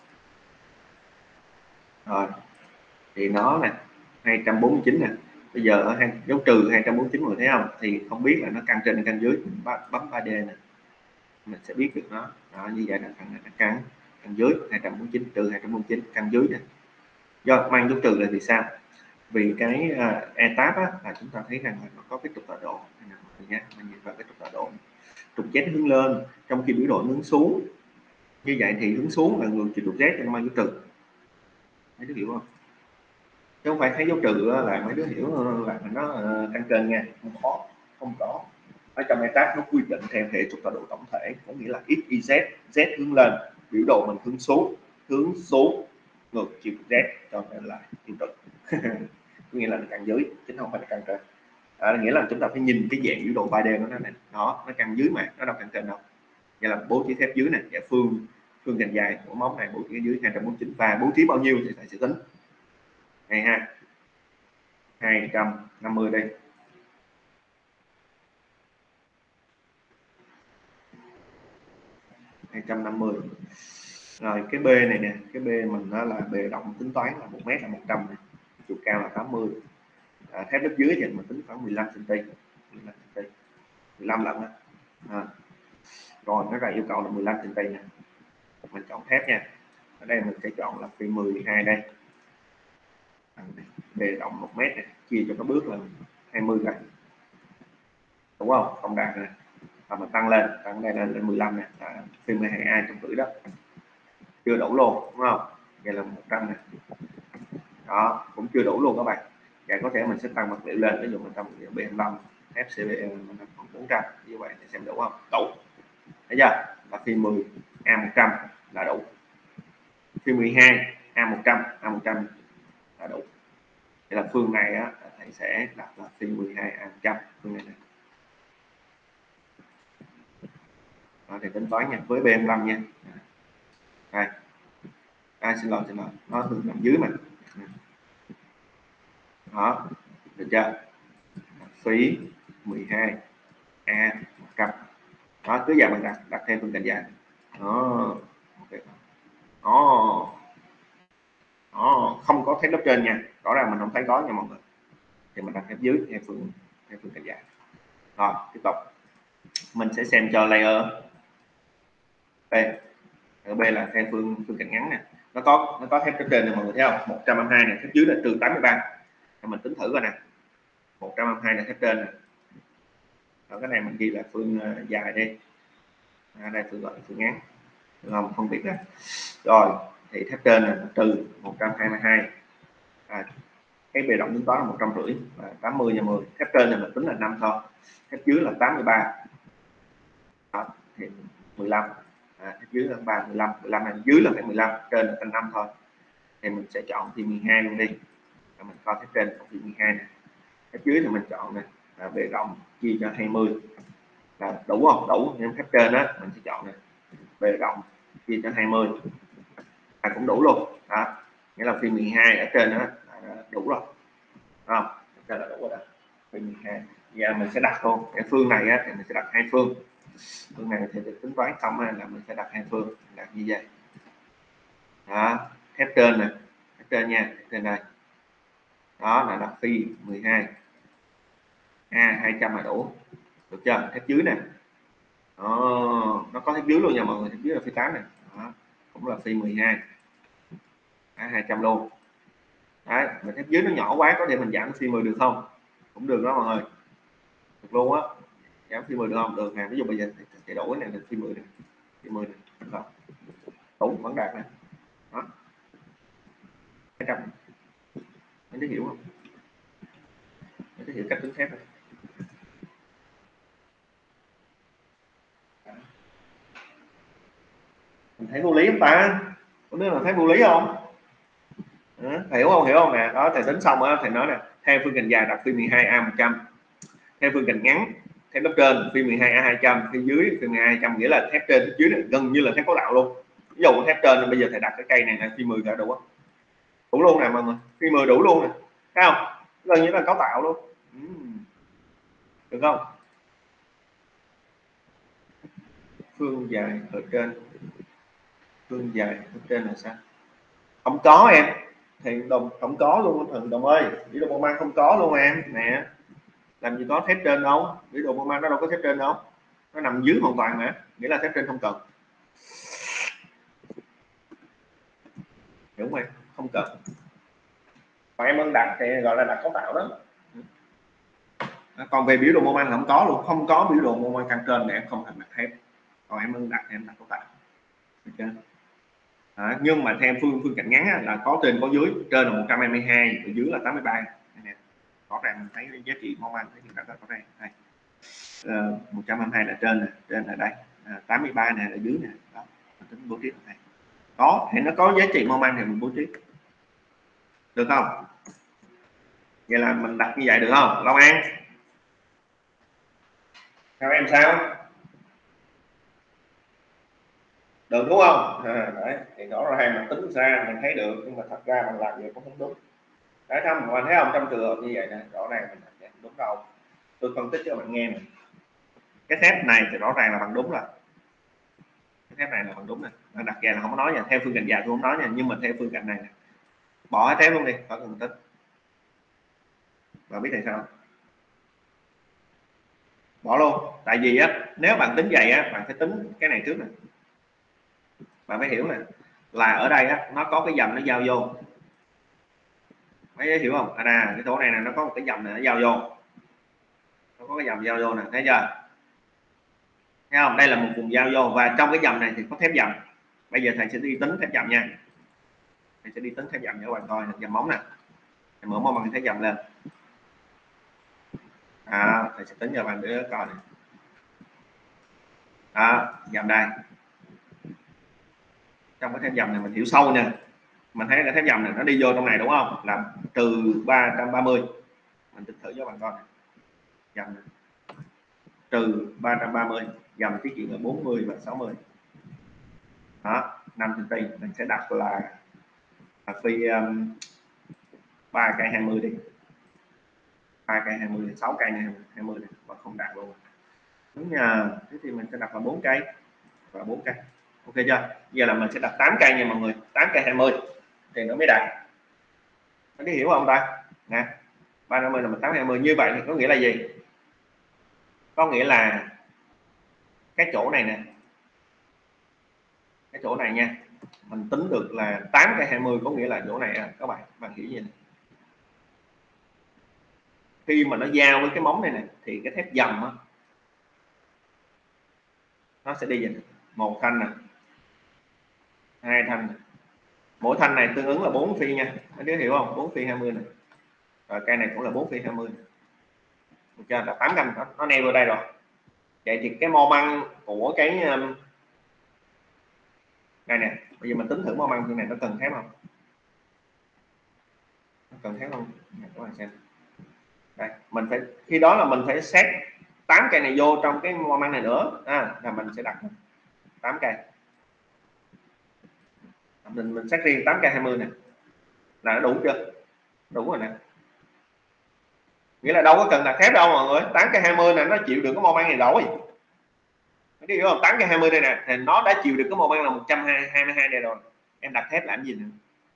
Rồi thì nó nè hai trăm bốn mươi chín nè, bây giờ ở hai dấu trừ hai trăm bốn mươi chín mọi người thấy không? Thì không biết là nó căn trên căn dưới, mình bấm ba D nè mình sẽ biết được nó. Đó, như vậy là căn này nó căn căn dưới hai trăm bốn mươi chín trừ hai trăm bốn mươi chín căn dưới nè. Do mang dấu trừ là vì sao? Vì cái uh, e tab á, là chúng ta thấy rằng là nó có cái trục tọa độ nha, mình nhìn vào cái trục tọa độ, trục Z hướng lên trong khi biểu đồ hướng xuống Như vậy thì hướng xuống là ngược chiều trục Z cho mang dấu trừ. Mấy đứa hiểu không? Chứ không phải thấy dấu trừ là mấy đứa hiểu là nó tăng kênh nha, không khó, không có. Ở trong e tát nó quy định theo hệ trục tọa độ tổng thể, có nghĩa là x, y, z, z hướng lên, biểu đồ mình hướng xuống, hướng xuống ngược chiều z, cho nên là tiêu cực. Có nghĩa là căng dưới chứ không phải là căng trên. À, nghĩa là chúng ta phải nhìn cái dạng biểu đồ ba D của nó này, nó nó căng dưới mà nó đâu căng trên đâu. Vậy là bố trí thép dưới này, và phương phương cạnh dài của móng này bố trí dưới hai trăm bốn mươi chín và bố trí bao nhiêu thì thầy sẽ tính này ha. hai trăm năm mươi đây, hai trăm năm mươi. Rồi cái B này nè, cái B mình nó là bề rộng tính toán là một mét là một trăm, chiều cao là tám mươi. À, thép lớp dưới thì mình tính khoảng mười lăm xăng ti mét, mười lăm lận á. À, rồi nó ra yêu cầu là mười lăm xăng ti nè, mình chọn thép nha. Ở đây mình sẽ chọn là phi mười hai đây, bề rộng một mét này, chia cho các bước là hai mươi này, đúng không? Không đạt này, và mình tăng lên, tăng đây lên lên mười lăm này, à, phi mười hai A trong rưỡi đó, chưa đủ luôn, đúng không? Vậy là một trăm này, đó cũng chưa đủ luôn các bạn. Vậy có thể mình sẽ tăng vật liệu lên, ví dụ mình tăng vật liệu B hai mươi lăm, ép xê bê mình tăng khoảng bốn trăm, như vậy thì xem đủ không? Đủ. Thấy chưa? Là phi mười A một trăm là đủ, phi mười hai A một trăm, A một trăm là đủ. Vậy là phương này á, thầy sẽ đặt là phi mười hai A một trăm, phương này, này. Đó, thì tính toán nha, với B hai mươi lăm nha. Đây. À, xin lỗi xin lỗi, nó thường nằm dưới mà. Đó, được chưa? Phí mười hai A một trăm. Đó, cứ giờ mình đặt đặt thêm phương cạnh dài. Đó. Okay. Đó. Đó, không có thép lớp trên nha, rõ ràng mình không thấy có nha mọi người. Thì mình đặt thép dưới theo phương theo phương cạnh dài. Rồi, tiếp tục. Mình sẽ xem cho layer B. Layer B là theo phương phương cạnh ngắn nè. Nó có nó có thép lớp trên này mọi người thấy không? một trăm hai mươi hai này, thép dưới là trừ tám mươi ba. Thì mình tính thử coi nè. một trăm hai mươi hai là thép trên nè. Ở cái này mình ghi là phương uh, dài đi. À, đây phương gọi là phương ngắn. Được không? Không biết nè. Rồi, thì thép trên là trừ một trăm hai mươi hai. À, cái bề rộng tính toán là một trăm rưỡi và tám mươi nhân mười. Thép trên này mình tính là năm thôi. Thép dưới là tám mươi ba. Đó, thì mười lăm. À, thép dưới là ba, mười lăm, mười lăm này dưới là phải mười lăm, trên là thành năm thôi. Thì mình sẽ chọn thì mười hai luôn đi. Và mình coi thép trên thì mười hai này. Thép dưới thì mình chọn này là bề rộng chia cho hai mươi. Là đủ không? Đủ. Nhưng thép trên đó mình sẽ chọn này bề rộng chia cho hai mươi. À, cũng đủ luôn. Đó. Nghĩa là phi mười hai ở trên đó đủ rồi. Không? Đây là đủ rồi đó. Phi mười hai. Giờ mình sẽ đặt luôn. Cái phương này á, thì mình sẽ đặt hai phương. Phương này thì được tính toán xong là mình sẽ đặt hai phương, đặt như vậy. Đó, thép trên nè, thép trên nha, thép trên đây. Đó là đặt phi mười hai. A hai trăm là đủ. Được chưa? Thép dưới nè. Đó, nó có thép dưới luôn nha mọi người, thép dưới là phi tám này. Đó, cũng là phi mười hai. À, hai trăm luôn. Đấy, mà thép dưới nó nhỏ quá, có thể mình giảm phi mười được không? Cũng được đó mọi người. Được luôn á. Giảm phi mười được không? Được nè, ví dụ bây giờ chạy đổi này là phi mười này. Phi mười này. Được. Đúng, vẫn đạt nè. Đó. hai trăm. Anh thấy hiểu không? Anh thấy hiểu cách tính thép này. Mình thấy vô lý không ta? Có đứa nào thấy vô lý không? À, hiểu không? Hiểu không nè? Đó, thầy tính xong á, thầy nói nè, theo phương cạnh dài đặt phi mười hai A một trăm. Theo phương cạnh ngắn, thép lớp trên phi mười hai A hai trăm, phía dưới phi mười hai A hai trăm, nghĩa là thép trên thép dưới này gần như là thép cấu tạo luôn. Ví dụ thép trên bây giờ thầy đặt cái cây này là phi mười cả đủ không? Đủ luôn nè mọi người, phi mười đủ luôn nè. Thấy không? Gần như là cấu tạo luôn. Uhm. Được không? Phương dài ở trên, phương dài ở trên là sao? Không có em, thì đồng không có luôn thần đồng ơi, biểu đồ Bowman không có luôn em nè, làm gì có thép trên đâu, biểu đồ Bowman nó đâu có thép trên đâu, nó nằm dưới hoàn toàn mà, nghĩa là thép trên không cần, hiểu không em? Không cần. Còn em ơn đặt thì gọi là đặt cấu tạo đó. Còn về biểu đồ Bowman không có luôn, không có biểu đồ Bowman căn trên để em không thành đặt thép. Còn em ơn đặt thì em đặt cấu tạo. Okay. À, nhưng mà theo phương phương cạnh ngắn á, là có trên có dưới, trên là một trăm hai mươi hai, ở dưới là tám mươi ba. Rõ ràng mình thấy giá trị mong ăn thấy hiện tại rõ ràng đây. Uh, một trăm hai mươi hai là trên này, trên là đây, à, tám mươi ba này là dưới này, đó mình tính bố trí này. Có thì nó có giá trị mong ăn thì mình bố trí được không? Vậy là mình đặt như vậy được không Long An? Theo em sao? Được đúng không? À, đấy thì rõ ràng mình tính ra mình thấy được, nhưng mà thật ra mình làm gì cũng không đúng. Đấy không, mình thấy không, trong trường hợp như vậy nè, rõ ràng mình làm đúng đâu. Tôi phân tích cho bạn nghe này. Cái thép này thì rõ ràng là bằng đúng rồi. Cái thép này là bằng đúng này, đặt ra là không có nói nha, theo phương cạnh dài tôi không nói nha, nhưng mà theo phương cạnh này nè, bỏ hết thép luôn đi, khỏi cần tính. Bạn biết tại sao? Bỏ luôn. Tại vì á, nếu bạn tính vậy á, bạn phải tính cái này trước nè. Bạn phải hiểu nè, là ở đây á, nó có cái dầm nó giao vô. Mấy hiểu không? À, cái chỗ này nè, nó có một cái dầm này nó giao vô. Nó có cái dầm giao vô nè, thấy chưa? Thấy không? Đây là một vùng giao vô, và trong cái dầm này thì có thép dầm. Bây giờ thầy sẽ đi tính thép dầm nha. Thầy sẽ đi tính thép dầm cho các bạn coi, dầm móng nè. Thầy mở mông bằng thép dầm lên. À, thầy sẽ tính cho bạn để coi này. Đó, dầm đây. Trong cái thép dầm này mình hiểu sâu nha. Mình thấy cái thép dầm này nó đi vô trong này đúng không? Là trừ ba trăm ba mươi. Mình tính thử cho bạn coi này. Dầm này. Trừ ba trăm ba mươi, dầm tiết kiệm là bốn mươi và sáu mươi. Đó, năm xăng-ti-mét mình sẽ đặt là là phi um, ba cây hai mươi đi. ba cây hai mươi, sáu cây này hai mươi này, và không đặt luôn. Đúng nha. Thế thì mình sẽ đặt là bốn cây và bốn cây. Ok chưa? Giờ là mình sẽ đặt tám cây nha mọi người, tám cây hai mươi thì nó mới đạt. Có hiểu không ta? Nè, ba trăm năm mươi là mình tám hai mươi, như vậy thì có nghĩa là gì? Có nghĩa là cái chỗ này nè, cái chỗ này nha, mình tính được là tám cây hai mươi, có nghĩa là chỗ này à, các bạn bạn hiểu gì này? Khi mà nó giao với cái móng này nè thì cái thép dầm á, nó sẽ đi gì? Một thanh nè, hai thanh nè. Mỗi thanh này tương ứng là bốn phi nha, mấy đứa hiểu không? Bốn phi hai mươi này, rồi cây này cũng là bốn phi hai mươi, được chưa? Là tám canh nó, nó neo vô đây rồi. Vậy thì cái mo băng của cái um, đây nè, bây giờ mình tính thử mo băng như này nó cần thép không? Nó cần thép không? Các bạn xem. Đây, mình phải khi đó là mình phải xét tám cây này vô trong cái mo băng này nữa, à, là mình sẽ đặt tám cây. Mình mình xét riêng tám cây hai mươi này là nó đủ chưa? Đủ rồi nè. Nghĩa là đâu có cần đặt thép đâu mọi người, tám cây hai mươi này nó chịu được cái mo băng này rồi. Cái hiểu không? tám cây hai mươi đây nè thì nó đã chịu được cái mo băng là một trăm hai mươi hai này rồi. Em đặt thép làm gì nữa?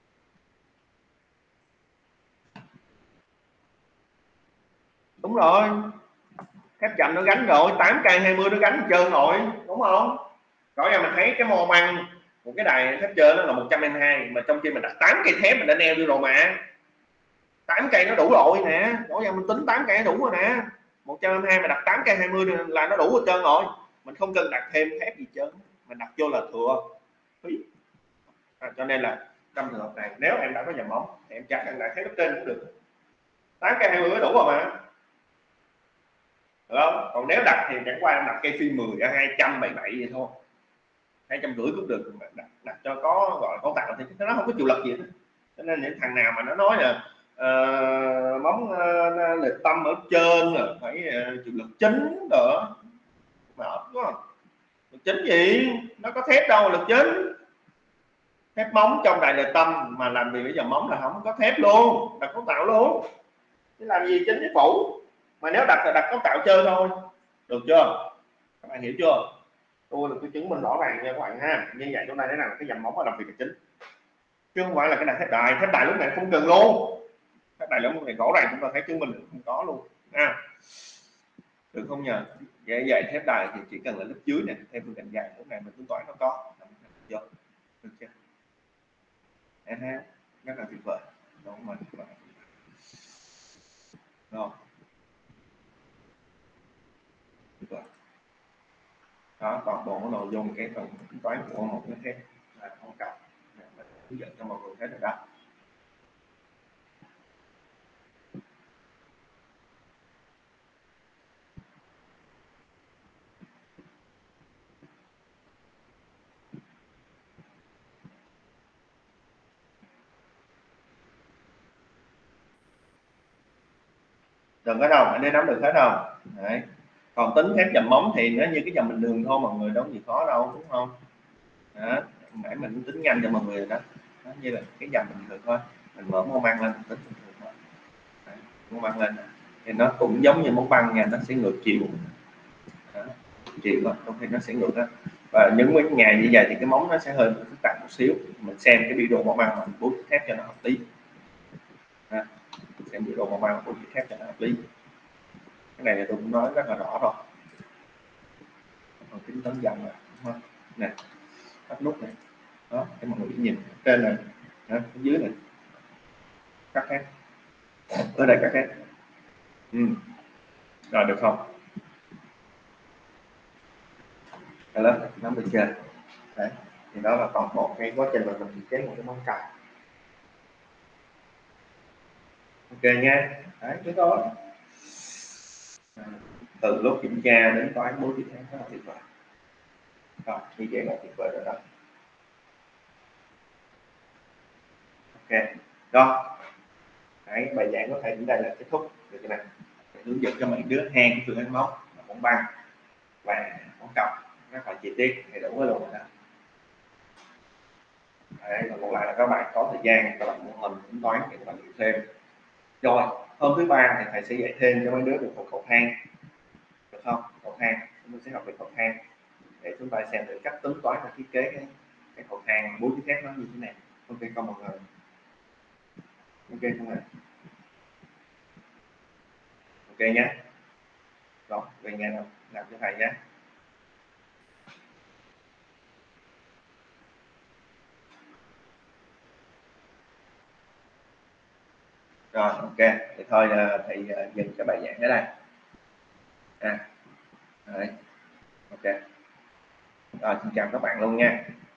Đúng rồi. Thép chậm nó gánh rồi, tám cây hai mươi nó gánh trơn rồi, đúng không? Rõ ràng mình thấy cái mo băng một cái đài thép trơn nó là một trăm hai mươi hai, mà trong khi mình đặt tám cây thép mình đã neo đi rồi mà. tám cây nó đủ rồi nè, rõ ràng mình tính tám cây đủ rồi nè. một trăm hai mươi hai mà đặt tám cây hai mươi là nó đủ hết trơn rồi. Mình không cần đặt thêm thép gì trơn, mình đặt vô là thừa. À, cho nên là trong trường hợp này nếu em đã có dầm móng thì em chắc em đặt thép trên cũng được. tám cây hai mươi đủ rồi mà. Được không? Còn nếu đặt thì chẳng qua em đặt cây phi mười ở hai trăm bảy mươi bảy vậy thôi, hai trăm rưỡi cũng được, đặt, đặt cho có gọi cấu tạo thì nó không có chịu lực gì hết. Cho nên những thằng nào mà nó nói là uh, móng uh, lịch tâm ở trên là phải uh, chịu lực chính nữa, mệt quá. Lực chính gì, nó có thép đâu lực chính. Thép móng trong đại lịch tâm mà làm gì bây giờ móng là không có thép luôn, đặt cấu tạo luôn, chứ làm gì chính với phụ. Mà nếu đặt là đặt cấu tạo chơi thôi, được chưa? Các bạn hiểu chưa? Tôi là tôi chứng minh rõ ràng nha các bạn ha. Như vậy chỗ này thế nào cái dầm móng ở làm việc là chính, chứ không phải là cái này thép đài. Thép đài lúc này không cần luôn, thép đài lúc này rõ ràng chúng ta thấy chứng minh không có luôn à. Được không nhờ? Vậy vậy thép đài thì chỉ cần là lớp dưới này theo phương cạnh dài lúc này mình tính toán nó có được chưa? Em ha, rất là tuyệt vời, đúng rồi. Rồi. Tuyệt vời. Đó, toàn bộ cái nội dung cái phần tính toán của một cái thép là không cần mình hướng dẫn cho mọi người hết rồi đó. Đừng có đâu anh ấy nắm được hết đâu. Đấy. Còn tính thép dầm móng thì nó như cái dầm bình thường thôi mọi người, đâu có gì khó đâu đúng không? Đó, nãy mình tính nhanh cho mọi người rồi đó. Đó, như là cái dầm bình thường thôi, mình mở mô mang lên tính bình thường thôi. Đấy, mô mang lên thì nó cũng giống như móng băng nha, nó sẽ ngược chiều. Đó, chiều đó, trong khi nó sẽ ngược đó. Và những cái ngày như vậy thì cái móng nó sẽ hơi phức tạp một xíu, mình xem cái biểu đồ mô mang mình bố trí thép cho nó hợp lý. Đó, xem biểu đồ mô mang bố trí thép cho nó hợp lý. Cái này thì tôi cũng nói rất là rõ rồi. Còn tính toán dần này đúng không? Nè, cắt nút này, đó để mọi người nhìn trên này, đó, phía dưới này cắt hết, ở đây cắt hết. Ừ. Rồi được không? Cái lớp này nó bên trên đấy, thì đó là toàn bộ cái quá trình mà mình thiết kế một cái móng cầm. Ok nha, đấy cái đó từ lúc kiểm tra đến toán bố trí tháng rất là tuyệt vời. Rồi như vậy là tuyệt vời rồi đó. Ok đó, đấy bài giảng có thể đến đây là kết thúc được cái này, để hướng dẫn cho mấy đứa hang cái phương án móc móng băng và móng cầm rất là chi tiết thì đủ với luôn rồi đó. Đấy, và còn lại là các bạn có thời gian các bạn muốn mình tính toán để các bạn hiểu thêm. Rồi hôm thứ ba thì thầy sẽ dạy thêm cho mấy đứa được một cầu thang, được không? Cầu thang chúng ta sẽ học về cầu thang để chúng ta xem được cách tính toán và thiết kế cái, cái cầu thang bố trí thép nó như thế nào. Ok không mọi người? Ok không ạ? Ok nhé. Rồi về nhà làm, làm cho thầy nhé. Rồi ok thì thôi thầy dừng cái bài giảng ở đây. À, đấy. Ok rồi xin chào các bạn luôn nha.